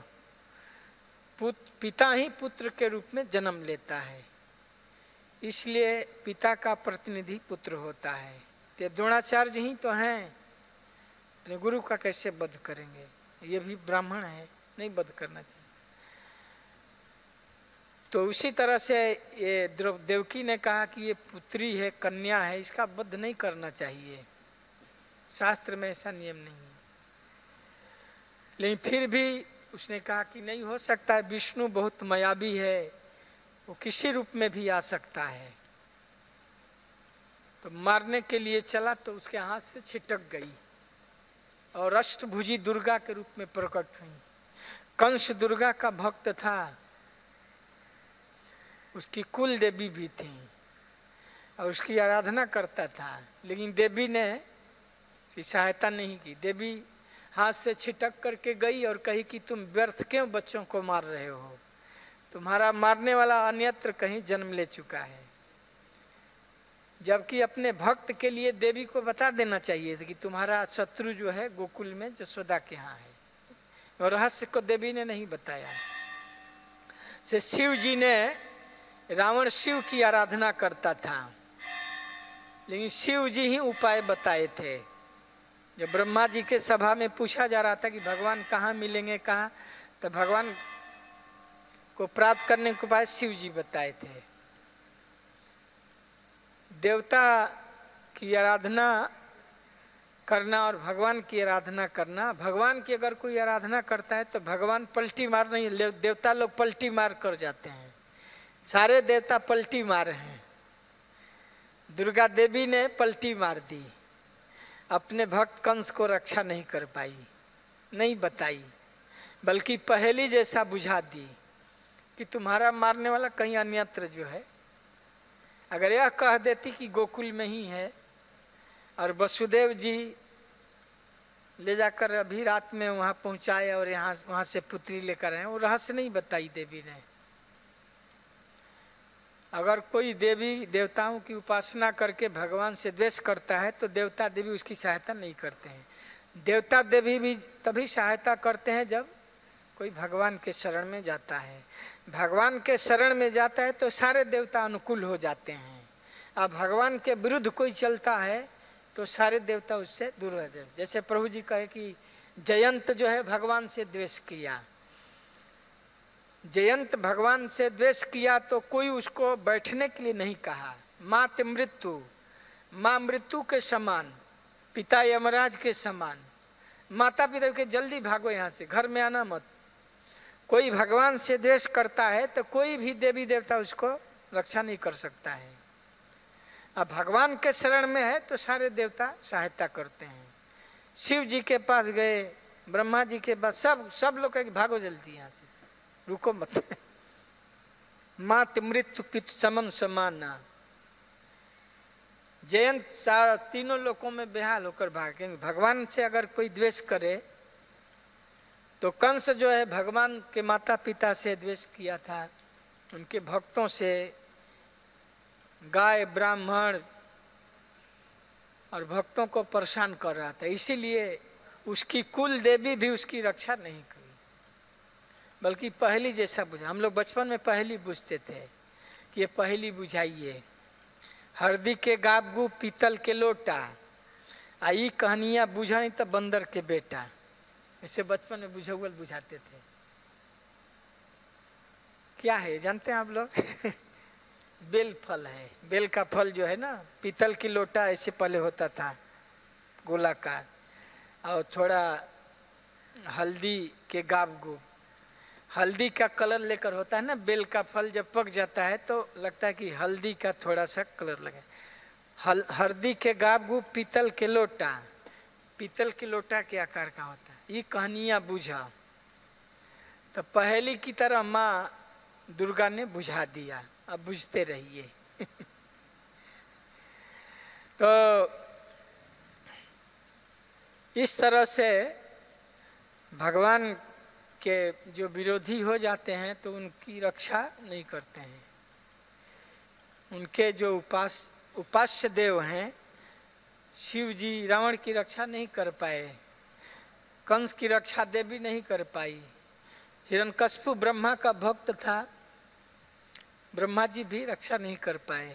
पिता ही पुत्र के रूप में जन्म लेता है, इसलिए पिता का प्रतिनिधि पुत्र होता है। तो द्रोणाचार्य ही तो हैं, अपने गुरु का कैसे वध करेंगे, ये भी ब्राह्मण है, नहीं वध करना चाहिए। तो उसी तरह से ये देवकी ने कहा कि ये पुत्री है, कन्या है, इसका वध नहीं करना चाहिए, शास्त्र में ऐसा नियम नहीं है। लेकिन फिर भी उसने कहा कि नहीं हो सकता है, विष्णु बहुत मायावी है, वो किसी रूप में भी आ सकता है। तो मारने के लिए चला तो उसके हाथ से छिटक गई और अष्टभुजी दुर्गा के रूप में प्रकट हुई। कंस दुर्गा का भक्त था, उसकी कुल देवी भी थी और उसकी आराधना करता था, लेकिन देवी ने उसकी सहायता नहीं की। देवी हाथ से छिटक करके गई और कही कि तुम व्यर्थ क्यों बच्चों को मार रहे हो, तुम्हारा मारने वाला अन्यत्र कहीं जन्म ले चुका है। जबकि अपने भक्त के लिए देवी को बता देना चाहिए था कि तुम्हारा शत्रु जो है गोकुल में जसोदा के यहाँ है, और रहस्य को देवी ने नहीं बताया। से शिव जी ने, रावण शिव की आराधना करता था, लेकिन शिव जी ही उपाय बताए थे। जब ब्रह्मा जी के सभा में पूछा जा रहा था कि भगवान कहाँ मिलेंगे, कहाँ, तो भगवान को प्राप्त करने के उपाय शिव जी बताए थे। देवता की आराधना करना और भगवान की आराधना करना, भगवान की अगर कोई आराधना करता है तो भगवान पलटी मार नहीं, देवता लोग पलटी मार कर जाते हैं। सारे देवता पलटी मार हैं, दुर्गा देवी ने पलटी मार दी, अपने भक्त कंस को रक्षा नहीं कर पाई, नहीं बताई, बल्कि पहेली जैसा बुझा दी कि तुम्हारा मारने वाला कहीं अन्यत्र जो है। अगर यह कह देती कि गोकुल में ही है और वसुदेव जी ले जाकर अभी रात में वहाँ पहुँचाए और वहाँ से पुत्री लेकर आए, वो रहस्य नहीं बताई देवी ने। अगर कोई देवी देवताओं की उपासना करके भगवान से द्वेष करता है तो देवता देवी उसकी सहायता नहीं करते हैं। देवता देवी भी तभी सहायता करते हैं जब कोई भगवान के शरण में जाता है। भगवान के शरण में जाता है तो सारे देवता अनुकूल हो जाते हैं। अब भगवान के विरुद्ध कोई चलता है तो सारे देवता उससे दूर हो जाते। जैसे प्रभु जी कहे कि जयंत जो है भगवान से द्वेष किया, जयंत भगवान से द्वेष किया तो कोई उसको बैठने के लिए नहीं कहा। मात मृत्यु, माँ मृत्यु के समान, पिता यमराज के समान, माता पिता के जल्दी भागो यहाँ से, घर में आना मत। कोई भगवान से द्वेष करता है तो कोई भी देवी देवता उसको रक्षा नहीं कर सकता है। अब भगवान के शरण में है तो सारे देवता सहायता करते हैं। शिव जी के पास गए, ब्रह्मा जी के पास, सब लोग कहे भागो जल्दी यहाँ से, रुको मत। मात मृत्यु पितु समम समाना, जयंत सारा तीनों लोकों में बेहाल होकर भागेंगे। भगवान से अगर कोई द्वेष करे तो कंस जो है भगवान के माता पिता से द्वेष किया था, उनके भक्तों से, गाय ब्राह्मण और भक्तों को परेशान कर रहा था। इसीलिए उसकी कुल देवी भी उसकी रक्षा नहीं की, बल्कि पहेली जैसा बुझा। हम लोग बचपन में पहेली बुझते थे कि ये पहेली बुझाइए, हरदी के गाबगू पीतल के लोटा, आई कहानियां बुझा नहीं तो बंदर के बेटा। ऐसे बचपन में बुझौल बुझाते थे। क्या है जानते हैं आप लोग? बेल फल है। बेल का फल जो है ना, पीतल की लोटा ऐसे पहले होता था गोलाकार, और थोड़ा हल्दी के गाबगू, हल्दी का कलर लेकर होता है ना। बेल का फल जब पक जाता है तो लगता है कि हल्दी का थोड़ा सा कलर लगे। हल्दी के गाबगू पीतल के लोटा, पीतल के लोटा के आकार का होता है। ये कहानियां बुझा तो पहेली की तरह माँ दुर्गा ने बुझा दिया। अब बुझते रहिए। तो इस तरह से भगवान के जो विरोधी हो जाते हैं तो उनकी रक्षा नहीं करते हैं। उनके जो उपास्य देव हैं, शिव जी रावण की रक्षा नहीं कर पाए, कंस की रक्षा देवी नहीं कर पाई, हिरण्यकश्यप ब्रह्मा का भक्त था, ब्रह्मा जी भी रक्षा नहीं कर पाए।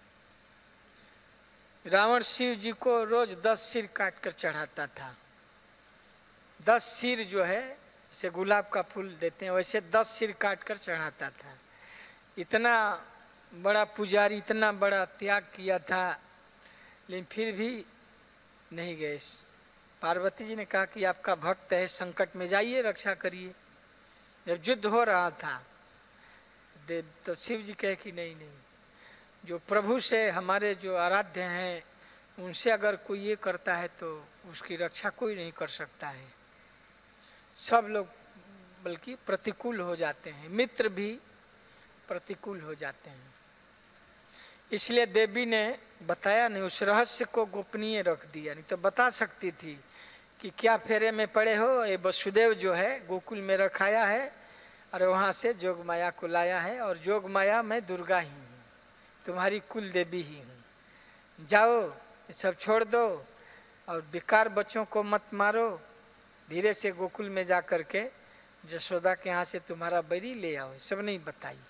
रावण शिव जी को रोज 10 सिर काट कर चढ़ाता था। 10 सिर जो है, जैसे गुलाब का फूल देते हैं वैसे 10 सिर काट कर चढ़ाता था। इतना बड़ा पुजारी, इतना बड़ा त्याग किया था, लेकिन फिर भी नहीं गए। पार्वती जी ने कहा कि आपका भक्त है, संकट में जाइए, रक्षा करिए। जब युद्ध हो रहा था, देव तो शिव जी कहे कि नहीं नहीं, जो प्रभु से हमारे जो आराध्य हैं उनसे अगर कोई ये करता है तो उसकी रक्षा कोई नहीं कर सकता है। सब लोग बल्कि प्रतिकूल हो जाते हैं, मित्र भी प्रतिकूल हो जाते हैं। इसलिए देवी ने बताया नहीं, उस रहस्य को गोपनीय रख दिया, नहीं तो बता सकती थी कि क्या फेरे में पड़े हो, ये वसुदेव जो है गोकुल में रखाया है और वहाँ से जोग माया को लाया है, और जोग माया मैं दुर्गा ही हूँ, तुम्हारी कुल देवी ही हूँ, जाओ ये सब छोड़ दो और बेकार बच्चों को मत मारो, धीरे से गोकुल में जा कर के यशोदा के यहाँ से तुम्हारा बरी ले आओ। सब नहीं बताई।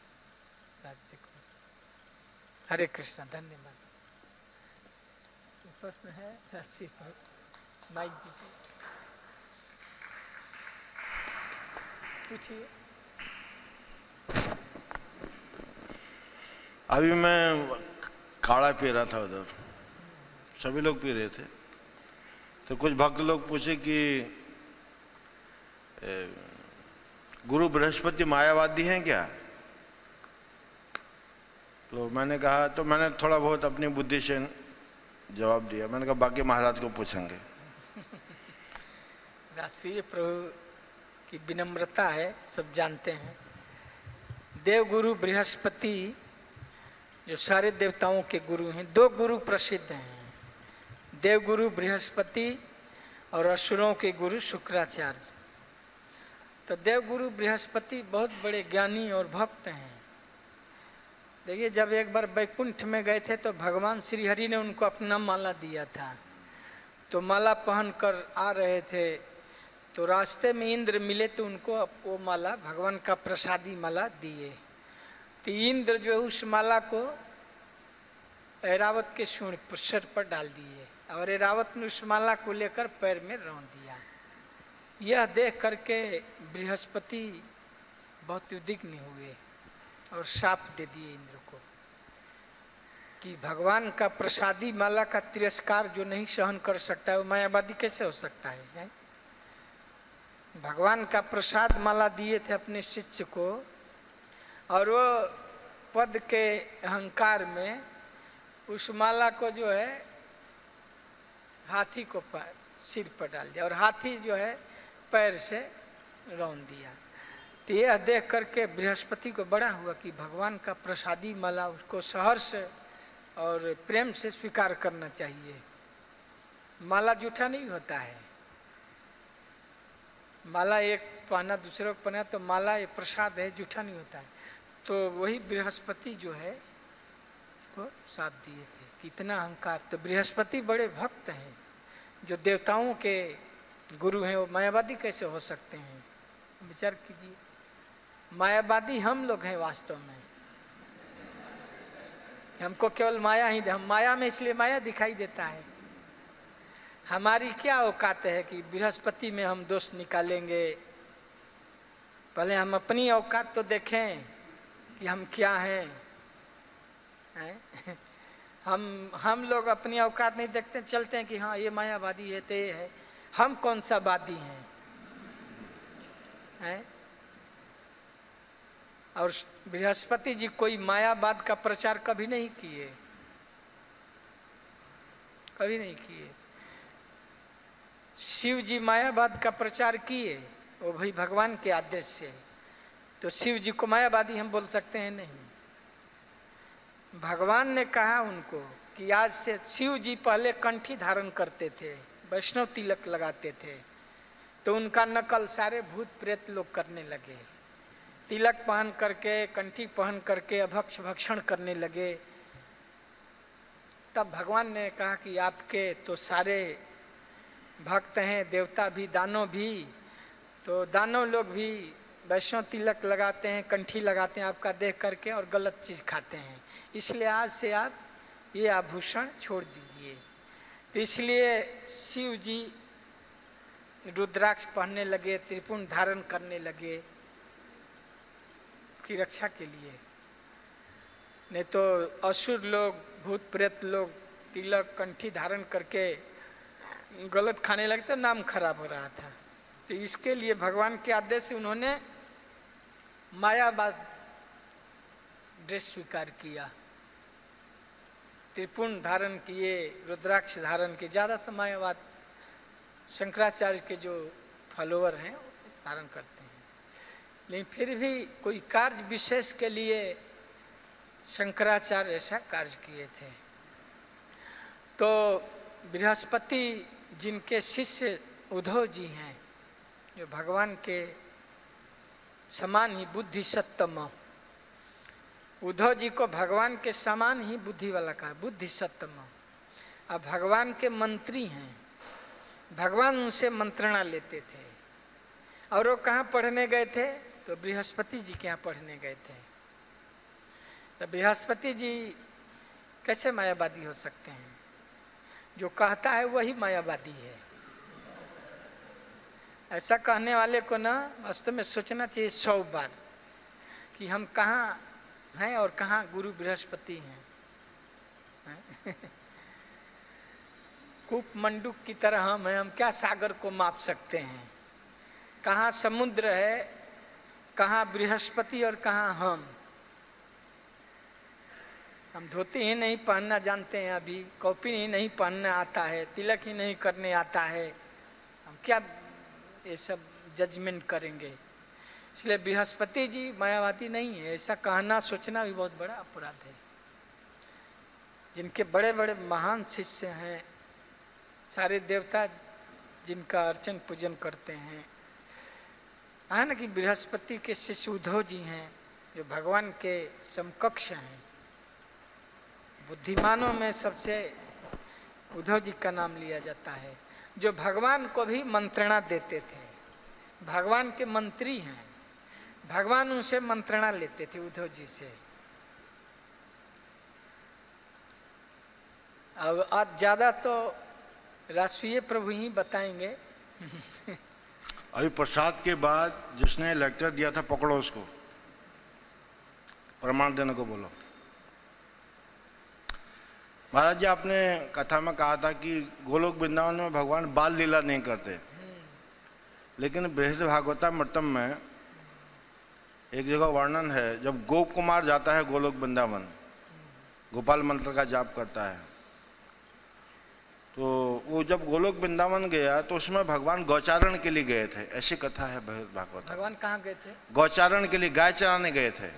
हरे कृष्णा, धन्यवाद। प्रश्न है माइक दीजिए, पूछिए। अभी मैं काढ़ा पी रहा था, उधर सभी लोग पी रहे थे, तो कुछ भक्त लोग पूछे कि गुरु बृहस्पति मायावादी हैं क्या? तो मैंने कहा, तो मैंने थोड़ा बहुत अपनी बुद्धि से जवाब दिया। मैंने कहा बाकी महाराज को पूछेंगे। राष्ट्रीय प्रभु की विनम्रता है, सब जानते हैं। देव गुरु बृहस्पति जो सारे देवताओं के गुरु हैं, दो गुरु प्रसिद्ध हैं, देव गुरु बृहस्पति और असुरों के गुरु शुक्राचार्य। तो देव गुरु बृहस्पति बहुत बड़े ज्ञानी और भक्त हैं। देखिए, जब एक बार वैकुंठ में गए थे तो भगवान श्री हरि ने उनको अपना माला दिया था, तो माला पहनकर आ रहे थे, तो रास्ते में इंद्र मिले तो उनको वो माला भगवान का प्रसादी माला दिए। तो इंद्र जो है उस माला को ऐरावत के सूंड सर पर डाल दिए और ऐरावत ने उस माला को लेकर पैर में रौंद दिया। यह देख करके बृहस्पति बहुत उद्विग्न हुए और शाप दे दिए इंद्र को कि भगवान का प्रसादी माला का तिरस्कार जो नहीं सहन कर सकता है वो मायावादी कैसे हो सकता है? भगवान का प्रसाद माला दिए थे अपने शिष्य को, और वो पद के अहंकार में उस माला को जो है हाथी को सिर पर डाल दिया और हाथी जो है पैर से रौंद दिया। तो यह देख करके बृहस्पति को बड़ा हुआ कि भगवान का प्रसादी माला उसको सहर्ष और प्रेम से स्वीकार करना चाहिए। माला जूठा नहीं होता है, माला एक पहना दूसरे को पहना तो माला एक प्रसाद है, जूठा नहीं होता है। तो वही बृहस्पति जो है को साथ दिए थे, कितना अहंकार। तो बृहस्पति बड़े भक्त हैं, जो देवताओं के गुरु हैं, वो मायावादी कैसे हो सकते हैं? विचार कीजिए, मायावादी हम लोग हैं वास्तव में। हमको केवल माया ही, हम माया में इसलिए माया दिखाई देता है। हमारी क्या औकात है कि बृहस्पति में हम दोष निकालेंगे? पहले हम अपनी औकात तो देखें कि हम क्या हैं, हैं? हम लोग अपनी औकात नहीं देखते, चलते हैं कि हाँ ये मायावादी है तो ये है। हम कौन सा वादी हैं? हैं? और बृहस्पति जी कोई मायावाद का प्रचार कभी नहीं किए, कभी नहीं किए। शिव जी मायावाद का प्रचार किए, वो भाई भगवान के आदेश से। तो शिव जी को मायावादी हम बोल सकते हैं? नहीं। भगवान ने कहा उनको कि आज से, शिव जी पहले कंठी धारण करते थे, वैष्णव तिलक लगाते थे, तो उनका नकल सारे भूत प्रेत लोग करने लगे। तिलक पहन करके, कंठी पहन करके अभक्ष भक्षण करने लगे। तब भगवान ने कहा कि आपके तो सारे भक्त हैं, देवता भी, दानव भी, तो दानव लोग भी वैष्णव तिलक लगाते हैं, कंठी लगाते हैं आपका देख करके, और गलत चीज़ खाते हैं। इसलिए आज से आप ये आभूषण छोड़ दीजिए। तो इसलिए शिव जी रुद्राक्ष पहनने लगे, त्रिपुंड धारण करने लगे की रक्षा के लिए। नहीं तो असुर लोग, भूत प्रेत लोग तिलक कंठी धारण करके गलत खाने लगे तो नाम खराब हो रहा था। तो इसके लिए भगवान के आदेश से उन्होंने मायावाद ड्रेस स्वीकार किया, त्रिपुंड धारण किए, रुद्राक्ष धारण किए। ज़्यादा तो मायावाद शंकराचार्य के जो फॉलोअर हैं धारण करते हैं, लेकिन फिर भी कोई कार्य विशेष के लिए शंकराचार्य ऐसा कार्य किए थे। तो बृहस्पति जिनके शिष्य उद्धव जी हैं, जो भगवान के समान ही बुद्धि सत्तम, उद्धव जी को भगवान के समान ही बुद्धि वाला कहा, बुद्धि सत्तम। अब भगवान के मंत्री हैं, भगवान उनसे मंत्रणा लेते थे। और वो कहाँ पढ़ने गए थे? तो बृहस्पति जी के यहाँ पढ़ने गए थे। तो बृहस्पति जी कैसे मायावादी हो सकते हैं? जो कहता है वही मायावादी है। ऐसा कहने वाले को ना वास्तव में सोचना चाहिए 100 बार कि हम कहाँ हैं और कहाँ गुरु बृहस्पति हैं। कूप मंडूक की तरह हम हैं, हम क्या सागर को माप सकते हैं? कहाँ समुद्र है, कहाँ बृहस्पति और कहाँ हम धोती ही नहीं पहनना जानते हैं, अभी कॉपी ही नहीं पहनना आता है, तिलक ही नहीं करने आता है, हम क्या ये सब जजमेंट करेंगे? इसलिए बृहस्पति जी मायावादी नहीं है, ऐसा कहना सोचना भी बहुत बड़ा अपराध है। जिनके बड़े बड़े महान शिष्य हैं, सारे देवता जिनका अर्चन पूजन करते हैं, है ना, कि बृहस्पति के शिष्य उद्धव जी हैं, जो भगवान के समकक्ष हैं। बुद्धिमानों में सबसे उद्धव जी का नाम लिया जाता है, जो भगवान को भी मंत्रणा देते थे। भगवान के मंत्री हैं, भगवान उनसे मंत्रणा लेते थे उद्धव जी से। अब आज ज्यादा तो राष्ट्रीय प्रभु ही बताएंगे। अभी प्रसाद के बाद जिसने लेक्चर दिया था पकड़ो उसको, प्रमाण देने को बोलो। महाराज जी, आपने कथा में कहा था कि गोलोक वृंदावन में भगवान बाल लीला नहीं करते, लेकिन बृहद भागवतामृतम में एक जगह वर्णन है, जब गोप कुमार जाता है गोलोक वृंदावन, गोपाल मंत्र का जाप करता है, तो वो जब गोलोक वृंदावन गया तो उसमें भगवान गौचारण के लिए गए थे, ऐसी कथा है बृहद भागवत। भगवान कहाँ गए थे? गौचारण के लिए, गाय चराने गए थे।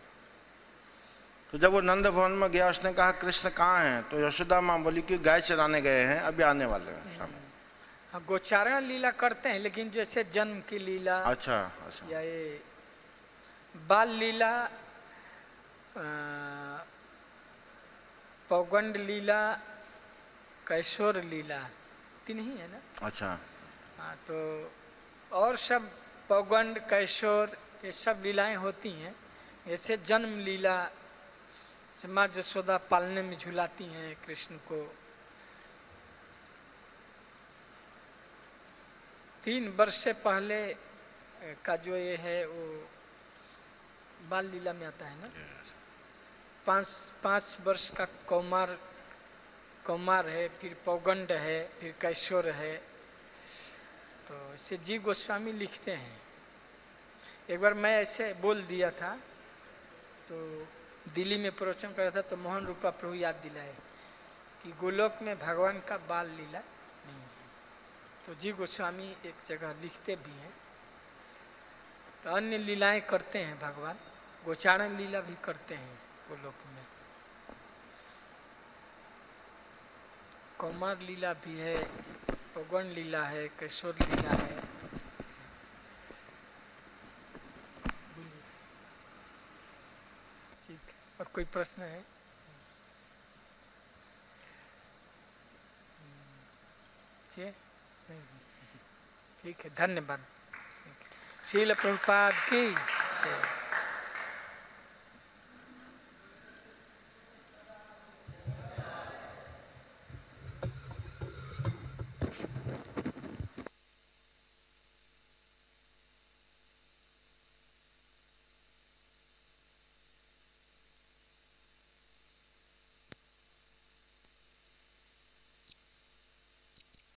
तो जब वो नंद भवन में गया, उसने कहा कृष्ण कहाँ हैं? तो यशोदा माँ बोली कि गाय चराने गए हैं, अभी आने वाले हैं सामने। हाँ, गोचारण लीला करते हैं, लेकिन जैसे जन्म की लीला, अच्छा, या ये बाल लीला, पौगंड लीला, कैशोर लीला, तीन ही है ना? अच्छा। हाँ, तो और सब पौगंड, कैशोर, ये सब लीलाएं होती हैं। जैसे जन्म लीला, माँ जसोदा पालने में झुलाती हैं कृष्ण को। 3 वर्ष से पहले का जो ये है वो बाल लीला में आता है ना। 5 वर्ष का कौमार है, फिर पौगंड है, फिर कैशोर है। तो इसे जी गोस्वामी लिखते हैं। एक बार मैं ऐसे बोल दिया था, तो दिल्ली में प्रवचन कर रहा था, तो मोहन रूपा प्रभु याद दिलाए कि गोलोक में भगवान का बाल लीला नहीं है। तो जी गोस्वामी एक जगह लिखते भी हैं। तो अन्य लीलाएं करते हैं भगवान, गोचारण लीला भी करते हैं गोलोक में। कौमार लीला भी है, पौगण लीला है, कैशोर लीला है। ठीक, और कोई प्रश्न है? ठीक है, धन्यवाद। श्रील प्रभुपाद की जय।